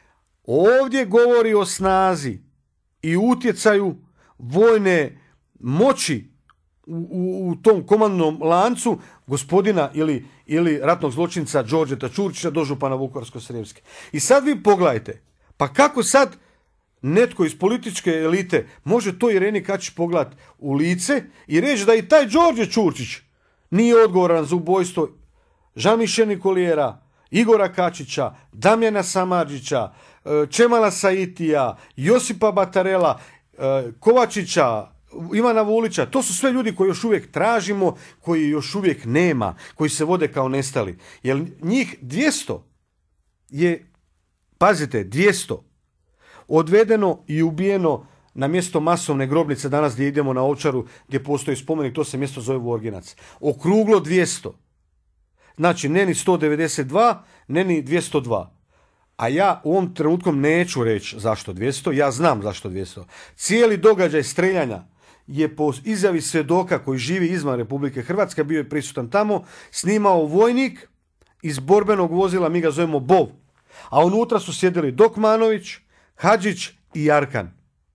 Speaker 2: Ovdje govori o snazi i utjecaju vojne moći U, u, u tom komandnom lancu gospodina ili, ili ratnog zločinca Đorđeta Čurčića, dožupana Vukovarsko-srijemske. I sad vi pogledajte, pa kako sad netko iz političke elite može to Ireni Kačić pogledati u lice i reći da i taj Đorđe Čurčić nije odgovoran za ubojstvo Jean-Michel Nicoliera, Igora Kačića, Damjana Samardžića, Čemala Saitija, Josipa Batarela, Kovačića, Ivana Vulića. To su sve ljudi koji još uvijek tražimo, koji još uvijek nema, koji se vode kao nestali. Jer njih dvjesto je, pazite, dvjesto odvedeno i ubijeno na mjesto masovne grobnice danas gdje idemo na Ovčaru, gdje postoji spomenik, to se mjesto zove Vorginac. Okruglo dvjesto. Znači, ne ni sto devedeset dva, ne ni dvjesto dva. A ja u ovom trenutku neću reći zašto dvjesto, ja znam zašto dvjesto. Cijeli događaj streljanja je po izjavi svjedoka koji živi izvan Republike Hrvatske, bio je prisutan tamo, snimao vojnik iz borbenog vozila, mi ga zovemo Bov. A unutra su sjedili Dokmanović, Hadžić i Arkan.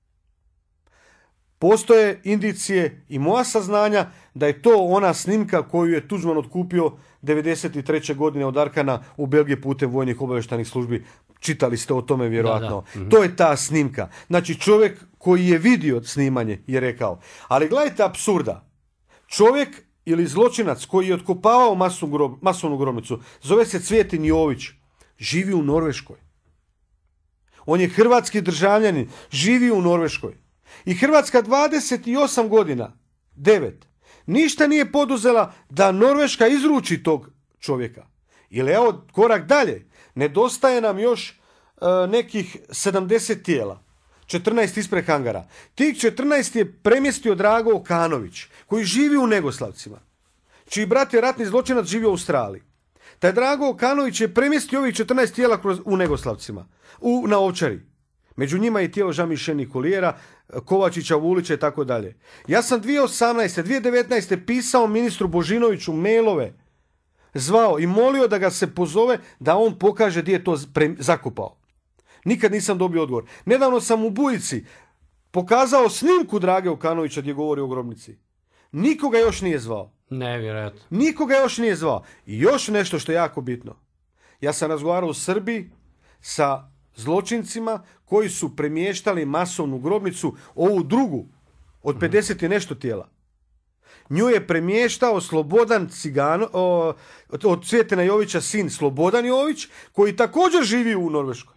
Speaker 2: Postoje indicije i moja saznanja da je to ona snimka koju je Tuđman otkupio devedeset treće godine od Arkana u Belgiji putem vojnih obavještajnih službi. Čitali ste o tome vjerojatno. Da, da. Mm-hmm. To je ta snimka. Znači čovjek koji je vidio snimanje je rekao. Ali gledajte apsurda. Čovjek ili zločinac koji je otkopavao masovnu, grob, masovnu grobnicu, zove se Cvjetin Jović, živi u Norveškoj. On je hrvatski državljanin, živi u Norveškoj. I Hrvatska dvadeset osam godina, devet, ništa nije poduzela da Norveška izruči tog čovjeka. Ili evo korak dalje, nedostaje nam još uh, nekih sedamdeset tijela, četrnaest ispred hangara. Tih četrnaest je premjestio Drago Okanović, koji živi u Negoslavcima. čiji brat je ratni zločinac, živio u Australiji. Taj Drago Okanović je premjestio ovih četrnaest tijela kroz, u Negoslavcima, u, na Ovčari. Među njima je tijelo Jean-Michel Nicoliera, Kovačića, Vulića i tako dalje. Ja sam dvije tisuće osamnaeste. dvije tisuće devetnaeste. pisao ministru Božinoviću mailove, zvao i molio da ga se pozove da on pokaže gdje je to pre, zakopao. Nikad nisam dobio odgovor. Nedavno sam u Bujici pokazao snimku Drage Okanovića gdje govori o grobnici. Nikoga još nije zvao.
Speaker 1: Nevjerojatno.
Speaker 2: Nikoga još nije zvao. I još nešto što je jako bitno. Ja sam razgovarao u Srbiji sa zločincima koji su premještali masovnu grobnicu, ovu drugu, od pedeset i nešto tijela. Nju je premještao Slobodan Cigano, o, od Cvjetena Jovića sin Slobodan Jović, koji također živi u Norveškoj.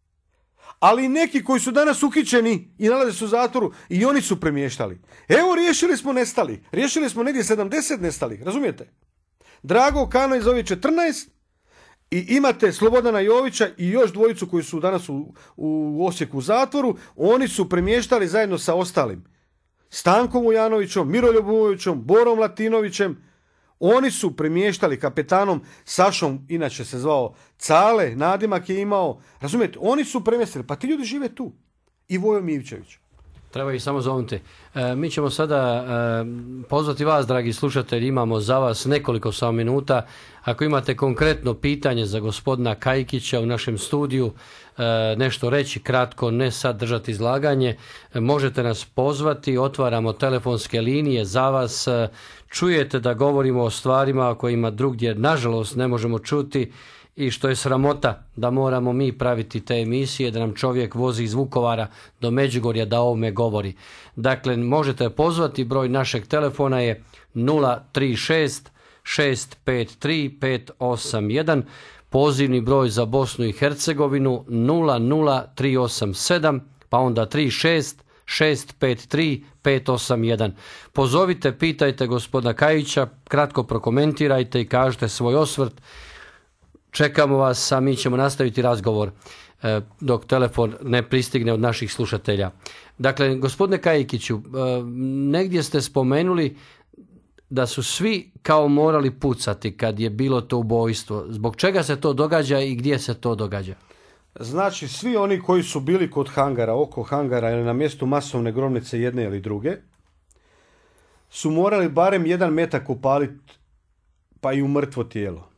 Speaker 2: Ali neki koji su danas uhićeni i nalaze se u zatvoru, i oni su premještali. Evo, riješili smo nestali. Riješili smo negdje sedamdeset nestalih, razumijete? Drago Okanović zove četrnaest i imate Slobodana Jovića i još dvojicu koji su danas u, u Osijeku u zatvoru. Oni su premještali zajedno sa ostalim. Stankom Ujanovićom, Miroljubovićem, Borom Latinovićem. Oni su premještali kapetanom Sašom, inače se zvao Cale, nadimak je imao. Razumijete, oni su premjestili. Pa ti ljudi žive tu. I Vojo Mivčević.
Speaker 1: Treba ih samo zovnuti. E, mi ćemo sada e, pozvati vas, dragi slušatelji, imamo za vas nekoliko samo minuta. Ako imate konkretno pitanje za gospodina Kajkića u našem studiju, e, nešto reći kratko, ne sad držati izlaganje, e, možete nas pozvati, otvaramo telefonske linije za vas. E, čujete da govorimo o stvarima o kojima drugdje, nažalost, ne možemo čuti, i što je sramota da moramo mi praviti te emisije, da nam čovjek vozi iz Vukovara do Međugorja da o ovome govori. Dakle, možete pozvati, broj našeg telefona je nula tri šest šest pet tri pet osam jedan, pozivni broj za Bosnu i Hercegovinu nula nula tri osam sedam, pa onda tri šest šest pet tri pet osam jedan. Pozovite, pitajte gospodina Kajića, kratko prokomentirajte i kažete svoj osvrt. Čekamo vas, a mi ćemo nastaviti razgovor e, dok telefon ne pristigne od naših slušatelja. Dakle, gospodine Kajkiću, e, negdje ste spomenuli da su svi kao morali pucati kad je bilo to ubojstvo. Zbog čega se to događa i gdje se to događa?
Speaker 2: Znači, svi oni koji su bili kod hangara, oko hangara ili na mjestu masovne grobnice jedne ili druge, su morali barem jedan metak upaliti, pa i u mrtvo tijelo.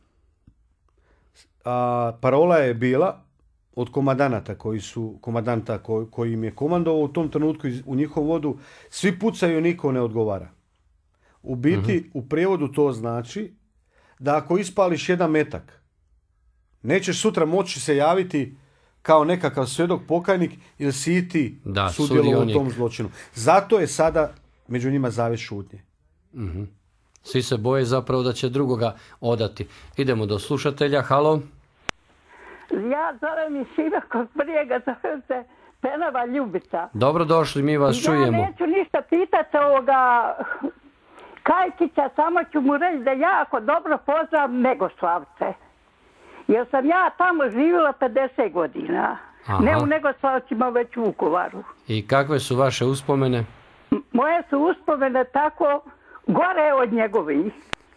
Speaker 2: A parola je bila od komadanata koji su, komadanta koji, koji im je komandovao u tom trenutku u njihov vodu, svi pucaju, niko ne odgovara. U biti, uh-huh. u prijevodu to znači da ako ispališ jedan metak, nećeš sutra moći se javiti kao nekakav svjedok pokajnik ili si ti
Speaker 1: da,
Speaker 2: sudjelovao u tom zločinu. Zato je sada među njima zavjet šutnje.
Speaker 1: Uh-huh. Svi se boje zapravo da će drugoga odati. Idemo do slušatelja. Halo.
Speaker 6: Ja zovem iz Šibokog Brijega, zovem se Penava Ljubica.
Speaker 1: Dobro došli, mi vas
Speaker 6: ja
Speaker 1: čujemo.
Speaker 6: Ja neću ništa pitati ovoga Kajkića, samo ću mu reći da jako dobro poznam Negoslavce. Jer sam ja tamo živjela pedeset godina. Aha. Ne u Negoslavcima, već u Vukovaru.
Speaker 1: I kakve su vaše uspomene?
Speaker 6: M- moje su uspomene tako gore od njegovih.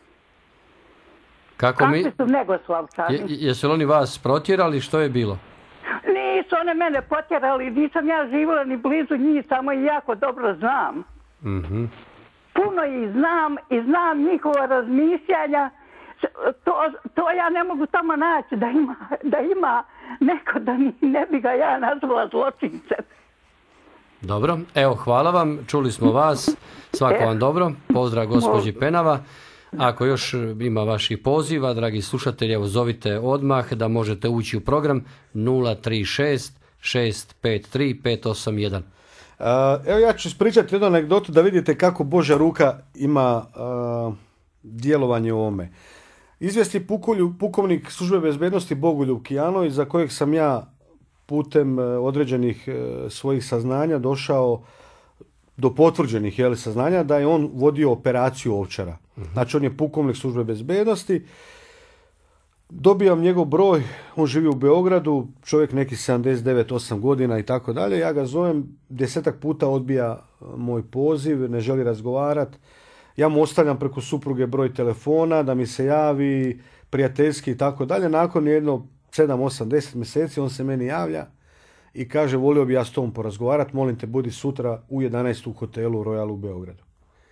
Speaker 1: Kako
Speaker 6: Kakvi
Speaker 1: mi...
Speaker 6: su Negoslavčani?
Speaker 1: Je, jesu li oni vas protjerali? Što je bilo?
Speaker 6: Nisu one mene potjerali, nisam ja živjela ni blizu njih, samo i jako dobro znam.
Speaker 1: Mhm.
Speaker 6: Puno ih znam i znam njihova razmišljanja. To, to ja ne mogu tamo naći da ima, da ima neko da mi ne bi ga ja nazvala zločincem.
Speaker 1: Dobro, evo hvala vam, čuli smo vas, svako vam dobro, pozdrav gospođi Penava. Ako još ima vaših poziva, dragi slušatelji, evo zovite odmah da možete ući u program nula tri šest šest pet tri pet osam jedan.
Speaker 2: Uh, evo ja ću ispričati jednu anegdotu da vidite kako Božja ruka ima uh, djelovanje u ovome. Izvjesni pukolju, pukovnik službe bezbednosti Bogoljub Kijanović, za kojeg sam ja putem uh, određenih uh, svojih saznanja došao do potvrđenih jeli, saznanja da je on vodio operaciju Ovčara. Uh-huh. Znači on je pukovnik službe bezbednosti. Dobijam njegov broj, on živi u Beogradu, čovjek neki sedamdeset devet osam godina i tako dalje. Ja ga zovem, desetak puta odbija moj poziv, ne želi razgovarati. ja mu ostavljam preko supruge broj telefona, da mi se javi, prijateljski i tako dalje. Nakon jedno sedam, osam, deset mjeseci on se meni javlja i kaže, volio bi ja s tom porazgovarati, molim te budi sutra u jedanaest u hotelu Royal u Beogradu.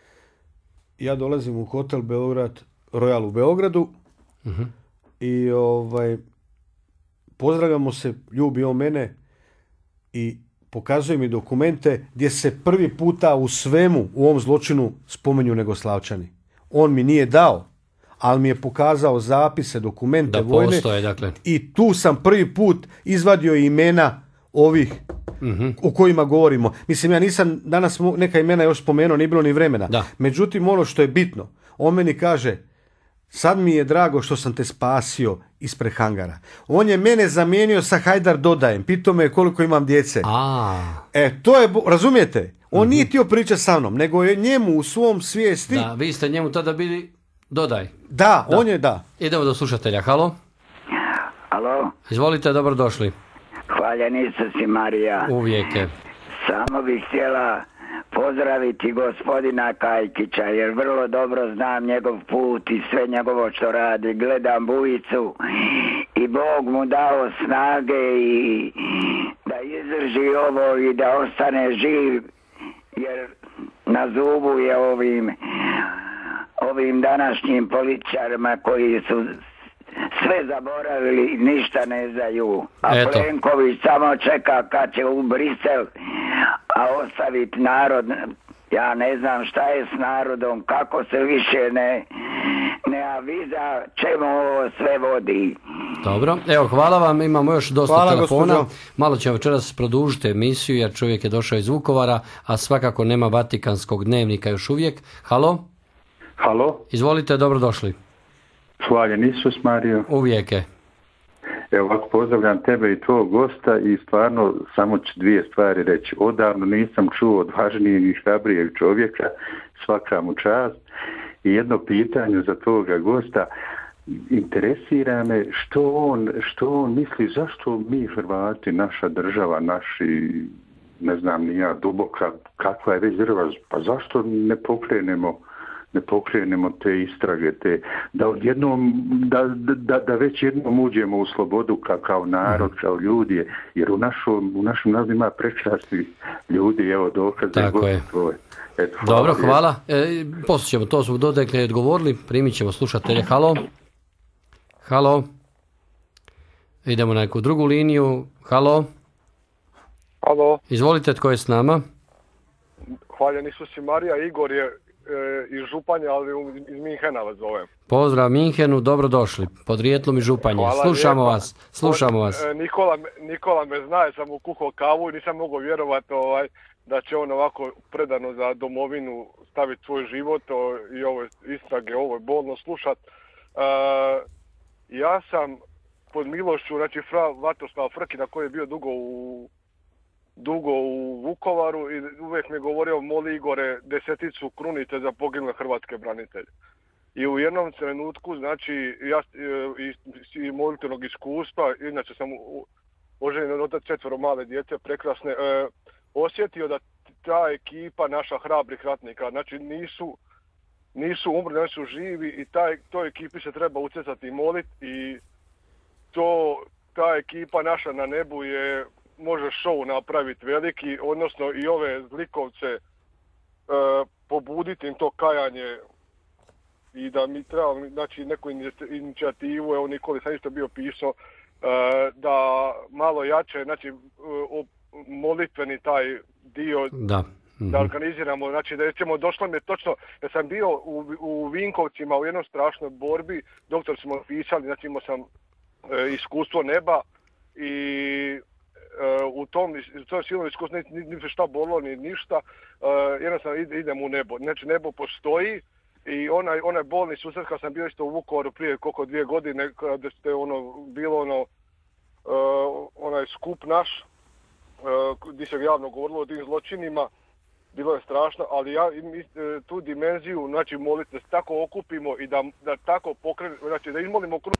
Speaker 2: Ja dolazim u hotel Beograd, Royal u Beogradu uh-huh. i ovaj, pozdravljamo se, ljubi on mene i pokazuje mi dokumente gdje se prvi puta u svemu u ovom zločinu spomenju Negoslavčani. On mi nije dao, ali mi je pokazao zapise, dokumente
Speaker 1: da
Speaker 2: vojne
Speaker 1: postoje, dakle.
Speaker 2: I tu sam prvi put izvadio imena ovih uh-huh. o kojima govorimo. Mislim, ja nisam danas neka imena još spomenuo, nije bilo ni vremena.
Speaker 1: Da.
Speaker 2: Međutim, ono što je bitno, on meni kaže, sad mi je drago što sam te spasio ispred hangara. On je mene zamijenio sa Hajdar Dodajem. Pitao me koliko imam djece.
Speaker 1: A.
Speaker 2: E, to je, razumijete? On uh-huh. nije htio pričati sa mnom, nego je njemu u svom svijesti...
Speaker 1: Da, vi ste njemu tada bili Dodaj.
Speaker 2: Da, da, on je da.
Speaker 1: Idemo do slušatelja. Halo?
Speaker 7: Halo?
Speaker 1: Izvolite, dobrodošli.
Speaker 7: Hvaljenica si, Marija.
Speaker 1: Uvijek je.
Speaker 7: Samo bih htjela pozdraviti gospodina Kajkića, jer vrlo dobro znam njegov put i sve njegovo što radi. Gledam Bujicu i Bog mu dao snage i da izdrži ovo i da ostane živ, jer na zubu je ovim ovim današnjim političarima koji su sve zaboravili, ništa ne znaju. A
Speaker 1: Eto.
Speaker 7: Plenković samo čeka kad će u Brisel, a ostaviti narod. Ja ne znam šta je s narodom, kako se više ne, ne aviza čemu ovo sve vodi.
Speaker 1: Dobro, evo, hvala vam, imamo još dosta
Speaker 2: hvala,
Speaker 1: telefona.
Speaker 2: Gospođo.
Speaker 1: Malo ćemo večeras produžiti emisiju jer čovjek je došao iz Vukovara, a svakako nema Vatikanskog dnevnika još uvijek. Halo?
Speaker 8: Halo?
Speaker 1: Izvolite, dobrodošli.
Speaker 8: Hvaljen Isus, Mario.
Speaker 1: Uvijek je.
Speaker 8: Evo, ovako pozdravljam tebe i tvojeg gosta i stvarno samo ću dvije stvari reći. Odavno nisam čuo od važnijeg i hrabrijeg čovjeka, svaka mu čast. I jedno pitanje za tvoga gosta, interesira me što on, što on misli, zašto mi Hrvati, naša država, naši, ne znam ni ja, duboka, kakva je već država, pa zašto ne pokrenemo ne pokrenemo te istrage, te, da, odjednom, da, da, da već jednom uđemo u slobodu kao, kao narod, kao ljudi, jer u, našom, u našem narodu ima prekrasnih ljudi, evo dokaze.
Speaker 1: Tako je.
Speaker 8: Tvoje. Eto, hvala.
Speaker 1: Dobro, hvala. E, poslije ćemo, to smo dodekle odgovorili, primit ćemo slušatelje. Halo? Halo? Idemo na neku drugu liniju. Halo?
Speaker 9: Halo?
Speaker 1: Izvolite, tko je s nama?
Speaker 9: Hvaljen Isus i Marija, Igor je iz Županja, ali iz Minhena vas zovem.
Speaker 1: Pozdrav Minhenu, dobrodošli. Podrijetlom i Županje.
Speaker 9: Hvala
Speaker 1: slušamo
Speaker 9: lijepa.
Speaker 1: vas. Slušamo vas.
Speaker 9: Nikola, Nikola me zna, ja sam mu kuhao kavu i nisam mogao vjerovati ovaj, da će on ovako predano za domovinu staviti svoj život o, i ove istrage, ovo je bolno slušat. Uh, ja sam pod milošću, znači fra Vatoslava Frkina koji je bio dugo u dugo u Vukovaru i uvijek mi je govorio, moli Igore, deseticu krunite za poginule hrvatske branitelje. I u jednom trenutku, znači, ja iz, iz molitvenog iskustva, inače sam oženjen od četvero male djece, prekrasne, e, osjetio da ta ekipa naša hrabrih ratnika, znači nisu, nisu umrli, oni su živi i taj, toj ekipi se treba ucecati i moliti i to, ta ekipa naša na nebu je može show napraviti veliki, odnosno i ove zlikovce e, pobuditi im to kajanje i da mi treba, znači, neku inicijativu, evo Nikoli sam isto bio pisao, e, da malo jače, znači, o, molitveni taj dio,
Speaker 1: da, mm-hmm.
Speaker 9: da organiziramo, znači da ćemo, došlo mi je točno, ja sam bio u, u Vinkovcima u jednoj strašnoj borbi, doktor smo pisali, znači imao sam e, iskustvo neba i u tom, u tom silnom iskustvu niti šta bolilo, ni ništa, uh, jednostavno idem u nebo. Znači nebo postoji i onaj, onaj bolni susret kad sam bio isto u Vukovaru prije koliko dvije godine, kada ste ono, bilo ono, uh, onaj skup naš, uh, gdje se javno govorilo o tim zločinima, bilo je strašno, ali ja tu dimenziju, znači molite, da se tako okupimo i da, da tako pokrenemo, znači da izmolimo krug.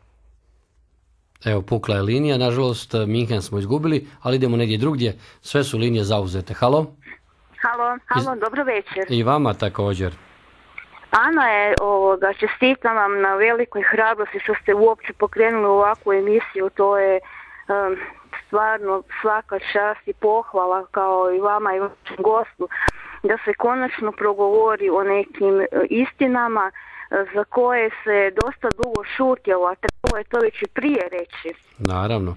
Speaker 1: Evo, pukla je linija, nažalost Minhen smo izgubili, ali idemo negdje drugdje, sve su linije zauzete. Halo?
Speaker 10: Halo, halo, dobro večer.
Speaker 1: I vama također.
Speaker 10: Ana je, ovoga, čestitam vam na velikoj hrabrosti što ste uopće pokrenuli ovakvu emisiju, to je um, stvarno svaka čast i pohvala kao i vama i vašem gostu, da se konačno progovori o nekim uh, istinama uh, za koje se dosta dugo šutjelo, a trebalo je to već i prije reći.
Speaker 1: Naravno.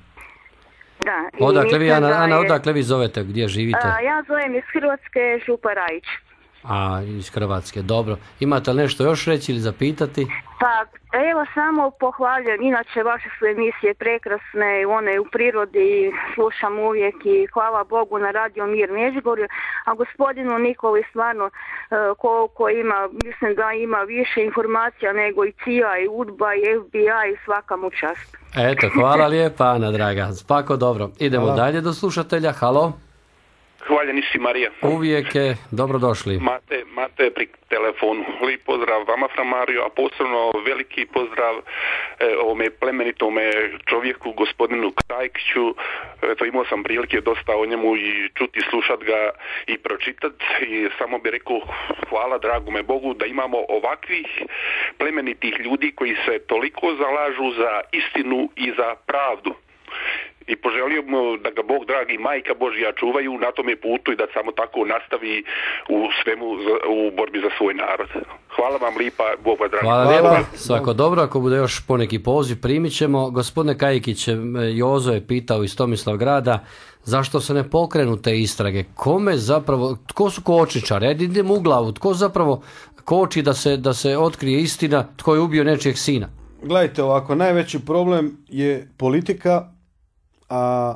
Speaker 10: Da,
Speaker 1: odakle vi, Ana,
Speaker 10: je,
Speaker 1: Ana, odakle vi zovete, gdje živite?
Speaker 10: A, ja zovem iz Hrvatske, Župa Rajić.
Speaker 1: A, iz Hrvatske, dobro. Imate li nešto još reći ili zapitati?
Speaker 10: Pa, evo samo pohvaljujem, inače vaše su emisije prekrasne, one u prirodi slušam uvijek i hvala Bogu na Radio Mir Međugorju, a gospodinu Nikoli stvarno koliko ima, mislim da ima više informacija nego i C I A i U D B A i F B I i svaka mu čast.
Speaker 1: Eto, hvala lijepa, Ana draga. Spako, dobro. Idemo hvala. Dalje do slušatelja. Halo.
Speaker 11: Hvaljeni si, Marija.
Speaker 1: Uvijek je dobrodošli.
Speaker 11: Mate, Mate pri telefonu. Lijep pozdrav vama, fra Mario, a posebno veliki pozdrav e, ovome plemenitome čovjeku, gospodinu Krajkiću. Eto, imao sam prilike dosta o njemu i čuti, slušat ga i pročitat. I samo bih rekao hvala dragome Bogu da imamo ovakvih plemenitih ljudi koji se toliko zalažu za istinu i za pravdu. I poželio mu da ga Bog dragi majka Božja čuvaju na tome putu i da samo tako nastavi u svemu u borbi za svoj narod. Hvala vam lipa, Bog vas dragi.
Speaker 1: Hvala lijepa, svako dobro, ako bude još poneki poziv primit ćemo. Gospodine Kajkić, Jozo je pitao iz Tomislavgrada zašto se ne pokrenu te istrage, kome zapravo, tko su kočničari, ajde idemo u glavu, tko zapravo koči da se, da se otkrije istina, tko je ubio nečijeg sina.
Speaker 2: Gledajte ovako, najveći problem je politika, a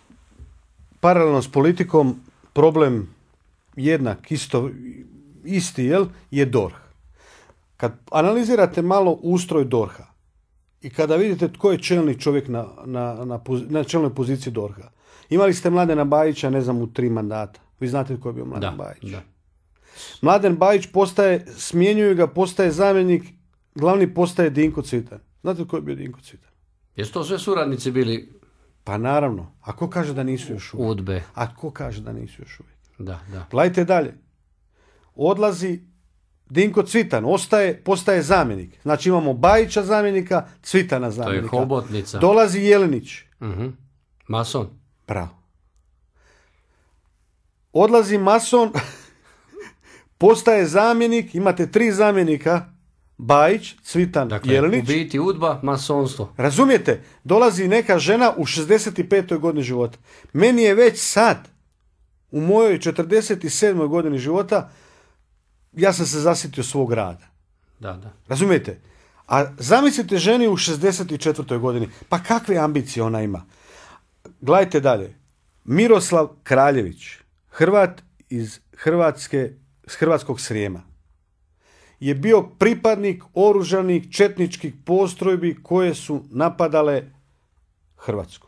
Speaker 2: paralelno s politikom problem jednak, isto, isti, jel, je D O R H. Kad analizirate malo ustroj D O R H-a i kada vidite tko je čelni čovjek na, na, na, na čelnoj poziciji D O R H-a, imali ste Mladena Bajića, ne znam, u tri mandata. Vi znate tko je bio Mladen
Speaker 1: da,
Speaker 2: Bajić.
Speaker 1: Da.
Speaker 2: Mladen Bajić postaje, smjenjuju ga, postaje zamjenik, glavni postaje Dinko Cvitan. Znate tko je bio Dinko Cvitan?
Speaker 1: Jesu to sve suradnici bili?
Speaker 2: Pa naravno. A ko kaže da nisu još uvijek?
Speaker 1: Udbe.
Speaker 2: A ko kaže da nisu još uvijek?
Speaker 1: Da, da.
Speaker 2: Gledajte dalje. Odlazi Dinko Cvitan, ostaje, postaje zamjenik. Znači imamo Bajića zamjenika, Cvitana zamjenika.
Speaker 1: To je hobotnica.
Speaker 2: Dolazi Jelenić.
Speaker 1: Uh-huh. Mason.
Speaker 2: Bravo. Odlazi mason, postaje zamjenik, imate tri zamjenika, Bajić, Cvitan,
Speaker 1: dakle,
Speaker 2: Jelenić.
Speaker 1: U biti udba, masonstvo.
Speaker 2: Razumijete? Dolazi neka žena u šezdeset petoj godini života. Meni je već sad, u mojoj četrdeset sedmoj godini života, ja sam se zasjetio svog rada.
Speaker 1: Da, da.
Speaker 2: Razumijete? A zamislite ženi u šezdeset četvrtoj godini. Pa kakve ambicije ona ima? Gledajte dalje. Miroslav Kraljević, Hrvat iz Hrvatske, iz Hrvatskog Srijema, je bio pripadnik oružanih četničkih postrojbi koje su napadale Hrvatsku.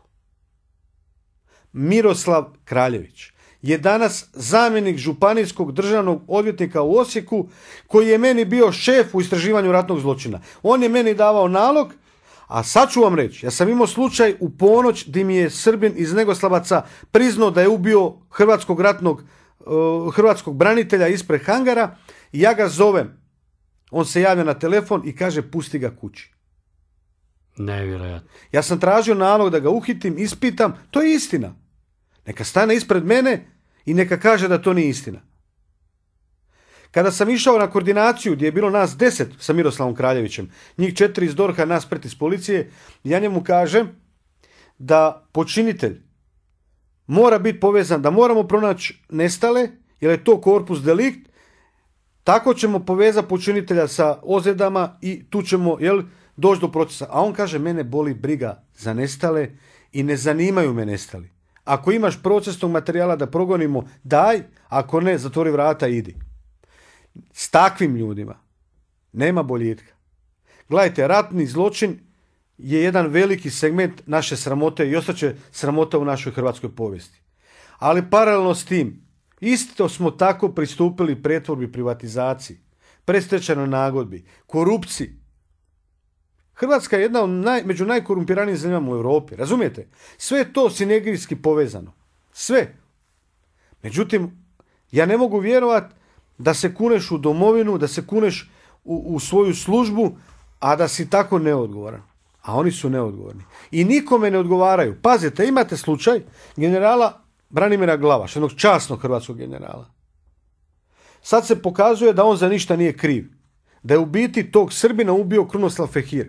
Speaker 2: Miroslav Kraljević je danas zamjenik županijskog državnog odvjetnika u Osijeku, koji je meni bio šef u istraživanju ratnog zločina. On je meni davao nalog, a sad ću vam reći, ja sam imao slučaj u ponoć gdje mi je Srbin iz Negoslavaca priznao da je ubio hrvatskog ratnog, uh, hrvatskog branitelja ispred hangara i ja ga zovem. On se javlja na telefon i kaže pusti ga kući.
Speaker 1: Nevjerojatno.
Speaker 2: Ja sam tražio nalog da ga uhitim, ispitam, to je istina. Neka stane ispred mene i neka kaže da to nije istina. Kada sam išao na koordinaciju gdje je bilo nas deset sa Miroslavom Kraljevićem, njih četiri iz D O R H-a, nas pet iz policije, ja njemu kažem da počinitelj mora biti povezan, da moramo pronaći nestale, jer je to korpus delikt, tako ćemo povezati počinitelja sa ozljedama i tu ćemo, jel, doći do procesa. A on kaže, mene boli briga za nestale i ne zanimaju me nestali. Ako imaš procesnog materijala da progonimo, daj, ako ne, zatvori vrata i idi. S takvim ljudima nema boljitka. Gledajte, ratni zločin je jedan veliki segment naše sramote i ostaće sramota u našoj hrvatskoj povijesti. Ali paralelno s tim, isto smo tako pristupili pretvorbi, privatizaciji, predstečajnoj nagodbi, korupciji. Hrvatska je jedna od naj, među najkorumpiranijim zemljama u Europi, razumijete? Sve je to sinergijski povezano. Sve. Međutim, ja ne mogu vjerovati da se kuneš u domovinu, da se kuneš u, u svoju službu, a da si tako neodgovoran. A oni su neodgovorni. I nikome ne odgovaraju. Pazite, imate slučaj generala Branimira Glavaša, jednog časnog hrvatskog generala. Sad se pokazuje da on za ništa nije kriv. Da je u biti tog Srbina ubio Krunoslav Fehir.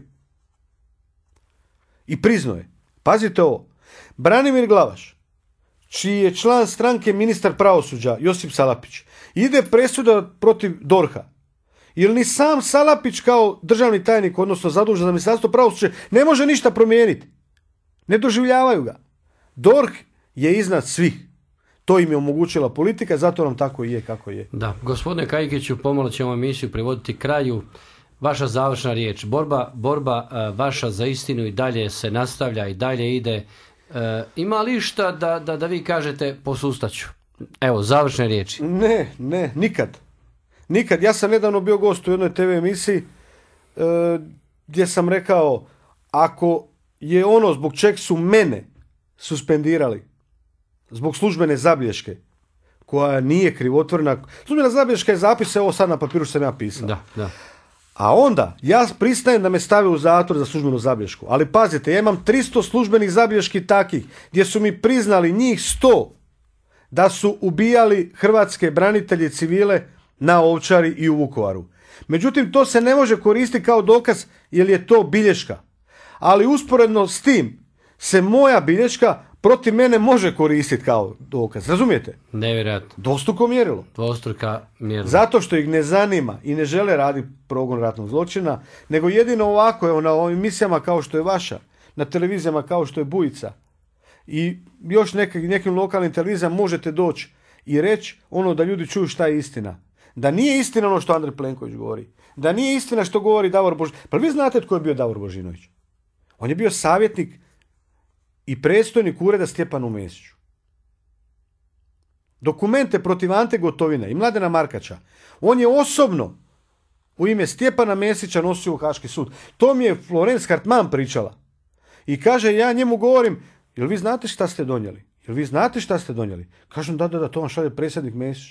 Speaker 2: I priznao je. Pazite ovo. Branimir Glavaš, čiji je član stranke ministar pravosuđa Josip Salapić, ide presuda protiv dorha. Jer ni sam Salapić kao državni tajnik, odnosno zadužen za ministarstvo pravosuđa, ne može ništa promijeniti. Ne doživljavaju ga. dorh je iznad svih. To im je omogućila politika, zato nam tako i je kako je.
Speaker 1: Da, gospodine Kajkiću, pomalo ćemo emisiju privoditi kraju. Vaša završna riječ, borba, borba vaša za istinu i dalje se nastavlja i dalje ide. E, ima li šta da, da, da vi kažete posustaću? Evo, završne riječi.
Speaker 2: Ne, ne, nikad. Nikad. Ja sam nedavno bio gost u jednoj te ve emisiji e, gdje sam rekao, ako je ono zbog čeg su mene suspendirali, zbog službene zabilješke, koja nije krivotvorena. Službena zabilješka je zapis, evo sad na papiru što sam ja pisao.
Speaker 1: Da, da.
Speaker 2: A onda, ja pristajem da me stave u zatvor za službenu zabilješku. Ali pazite, ja imam tristo službenih zabilješki takih, gdje su mi priznali njih sto da su ubijali hrvatske branitelje civile na Ovčari i u Vukovaru. Međutim, to se ne može koristiti kao dokaz, jer je to bilješka. Ali usporedno s tim se moja bilješka protiv mene može koristiti kao dokaz. Razumijete?
Speaker 1: Nevjerojatno.
Speaker 2: Dvostruko mjerilo.
Speaker 1: Dvostruka mjerila.
Speaker 2: Zato što ih ne zanima i ne žele raditi progon ratnog zločina, nego jedino ovako, evo, na ovim emisijama kao što je vaša, na televizijama kao što je Bujica i još nekim, nekim lokalnim televizijama možete doći i reći ono da ljudi čuju šta je istina. Da nije istina ono što Andrej Plenković govori. Da nije istina što govori Davor Božinović. Pa vi znate tko je bio Davor Božinović? On je bio savjetnik i predstojnik ureda Stjepanu Mesiću. Dokumente protiv Ante Gotovine i Mladena Markača on je osobno u ime Stjepana Mesića nosio u Haški sud. To mi je Florence Hartman pričala. I kaže, ja njemu govorim, jel vi znate šta ste donijeli? Jel vi znate šta ste donijeli? Kažem, da, da, da, to vam šalje predsjednik Mesić.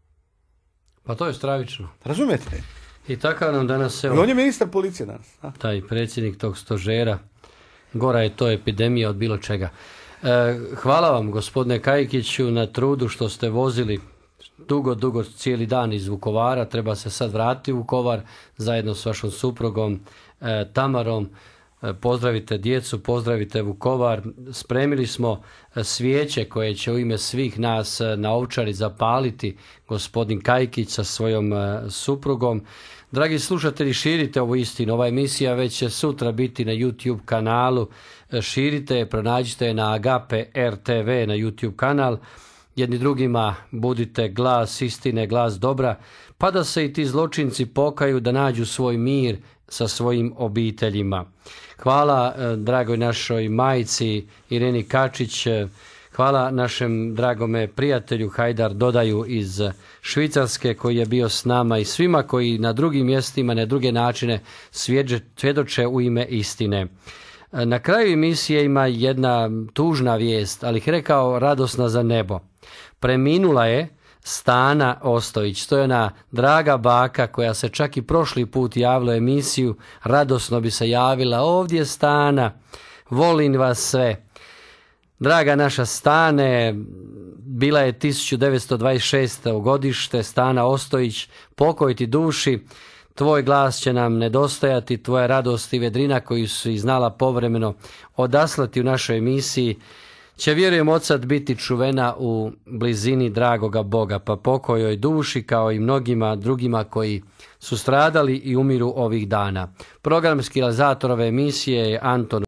Speaker 1: Pa to je stravično.
Speaker 2: Razumijete?
Speaker 1: I takav nam danas... Evo,
Speaker 2: I on je ministar policije danas. A?
Speaker 1: Taj predsjednik tog stožera. Gora je to epidemija od bilo čega. E, hvala vam, gospodine Kajkiću, na trudu što ste vozili dugo, dugo cijeli dan iz Vukovara. Treba se sad vratiti u Vukovar zajedno s vašom suprugom e, Tamarom. E, pozdravite djecu, pozdravite Vukovar. Spremili smo svijeće koje će u ime svih nas na Ovčari zapaliti gospodin Kajkić sa svojom e, suprugom. Dragi slušatelji, širite ovu istinu. Ova emisija već će sutra biti na YouTube kanalu. Širite je, pronađite je na Agape R T V na YouTube kanal. Jedni drugima budite glas istine, glas dobra, pa da se i ti zločinci pokaju, da nađu svoj mir sa svojim obiteljima. Hvala dragoj našoj majci Ireni Kačić. Hvala našem dragome prijatelju Hajdar Dodaju iz Švicarske koji je bio s nama i svima koji na drugim mjestima, na druge načine svjedoče u ime istine. Na kraju emisije ima jedna tužna vijest, ali ih rekao radosna za nebo. Preminula je Stana Ostojić. To je ona draga baka koja se čak i prošli put javila u emisiju. Radosno bi se javila, ovdje Stana, volim vas sve. Draga naša Stane, bila je tisuću devetsto dvadeset šeste. godište, Stana Ostojić, pokoj ti duši, tvoj glas će nam nedostajati, tvoja radost i vedrina koju si znala povremeno odaslati u našoj emisiji, će vjerujem od sad biti čuvena u blizini dragoga Boga, pa pokoj joj duši kao i mnogima drugima koji su stradali i umiru ovih dana. Programski realizator ove emisije je Anton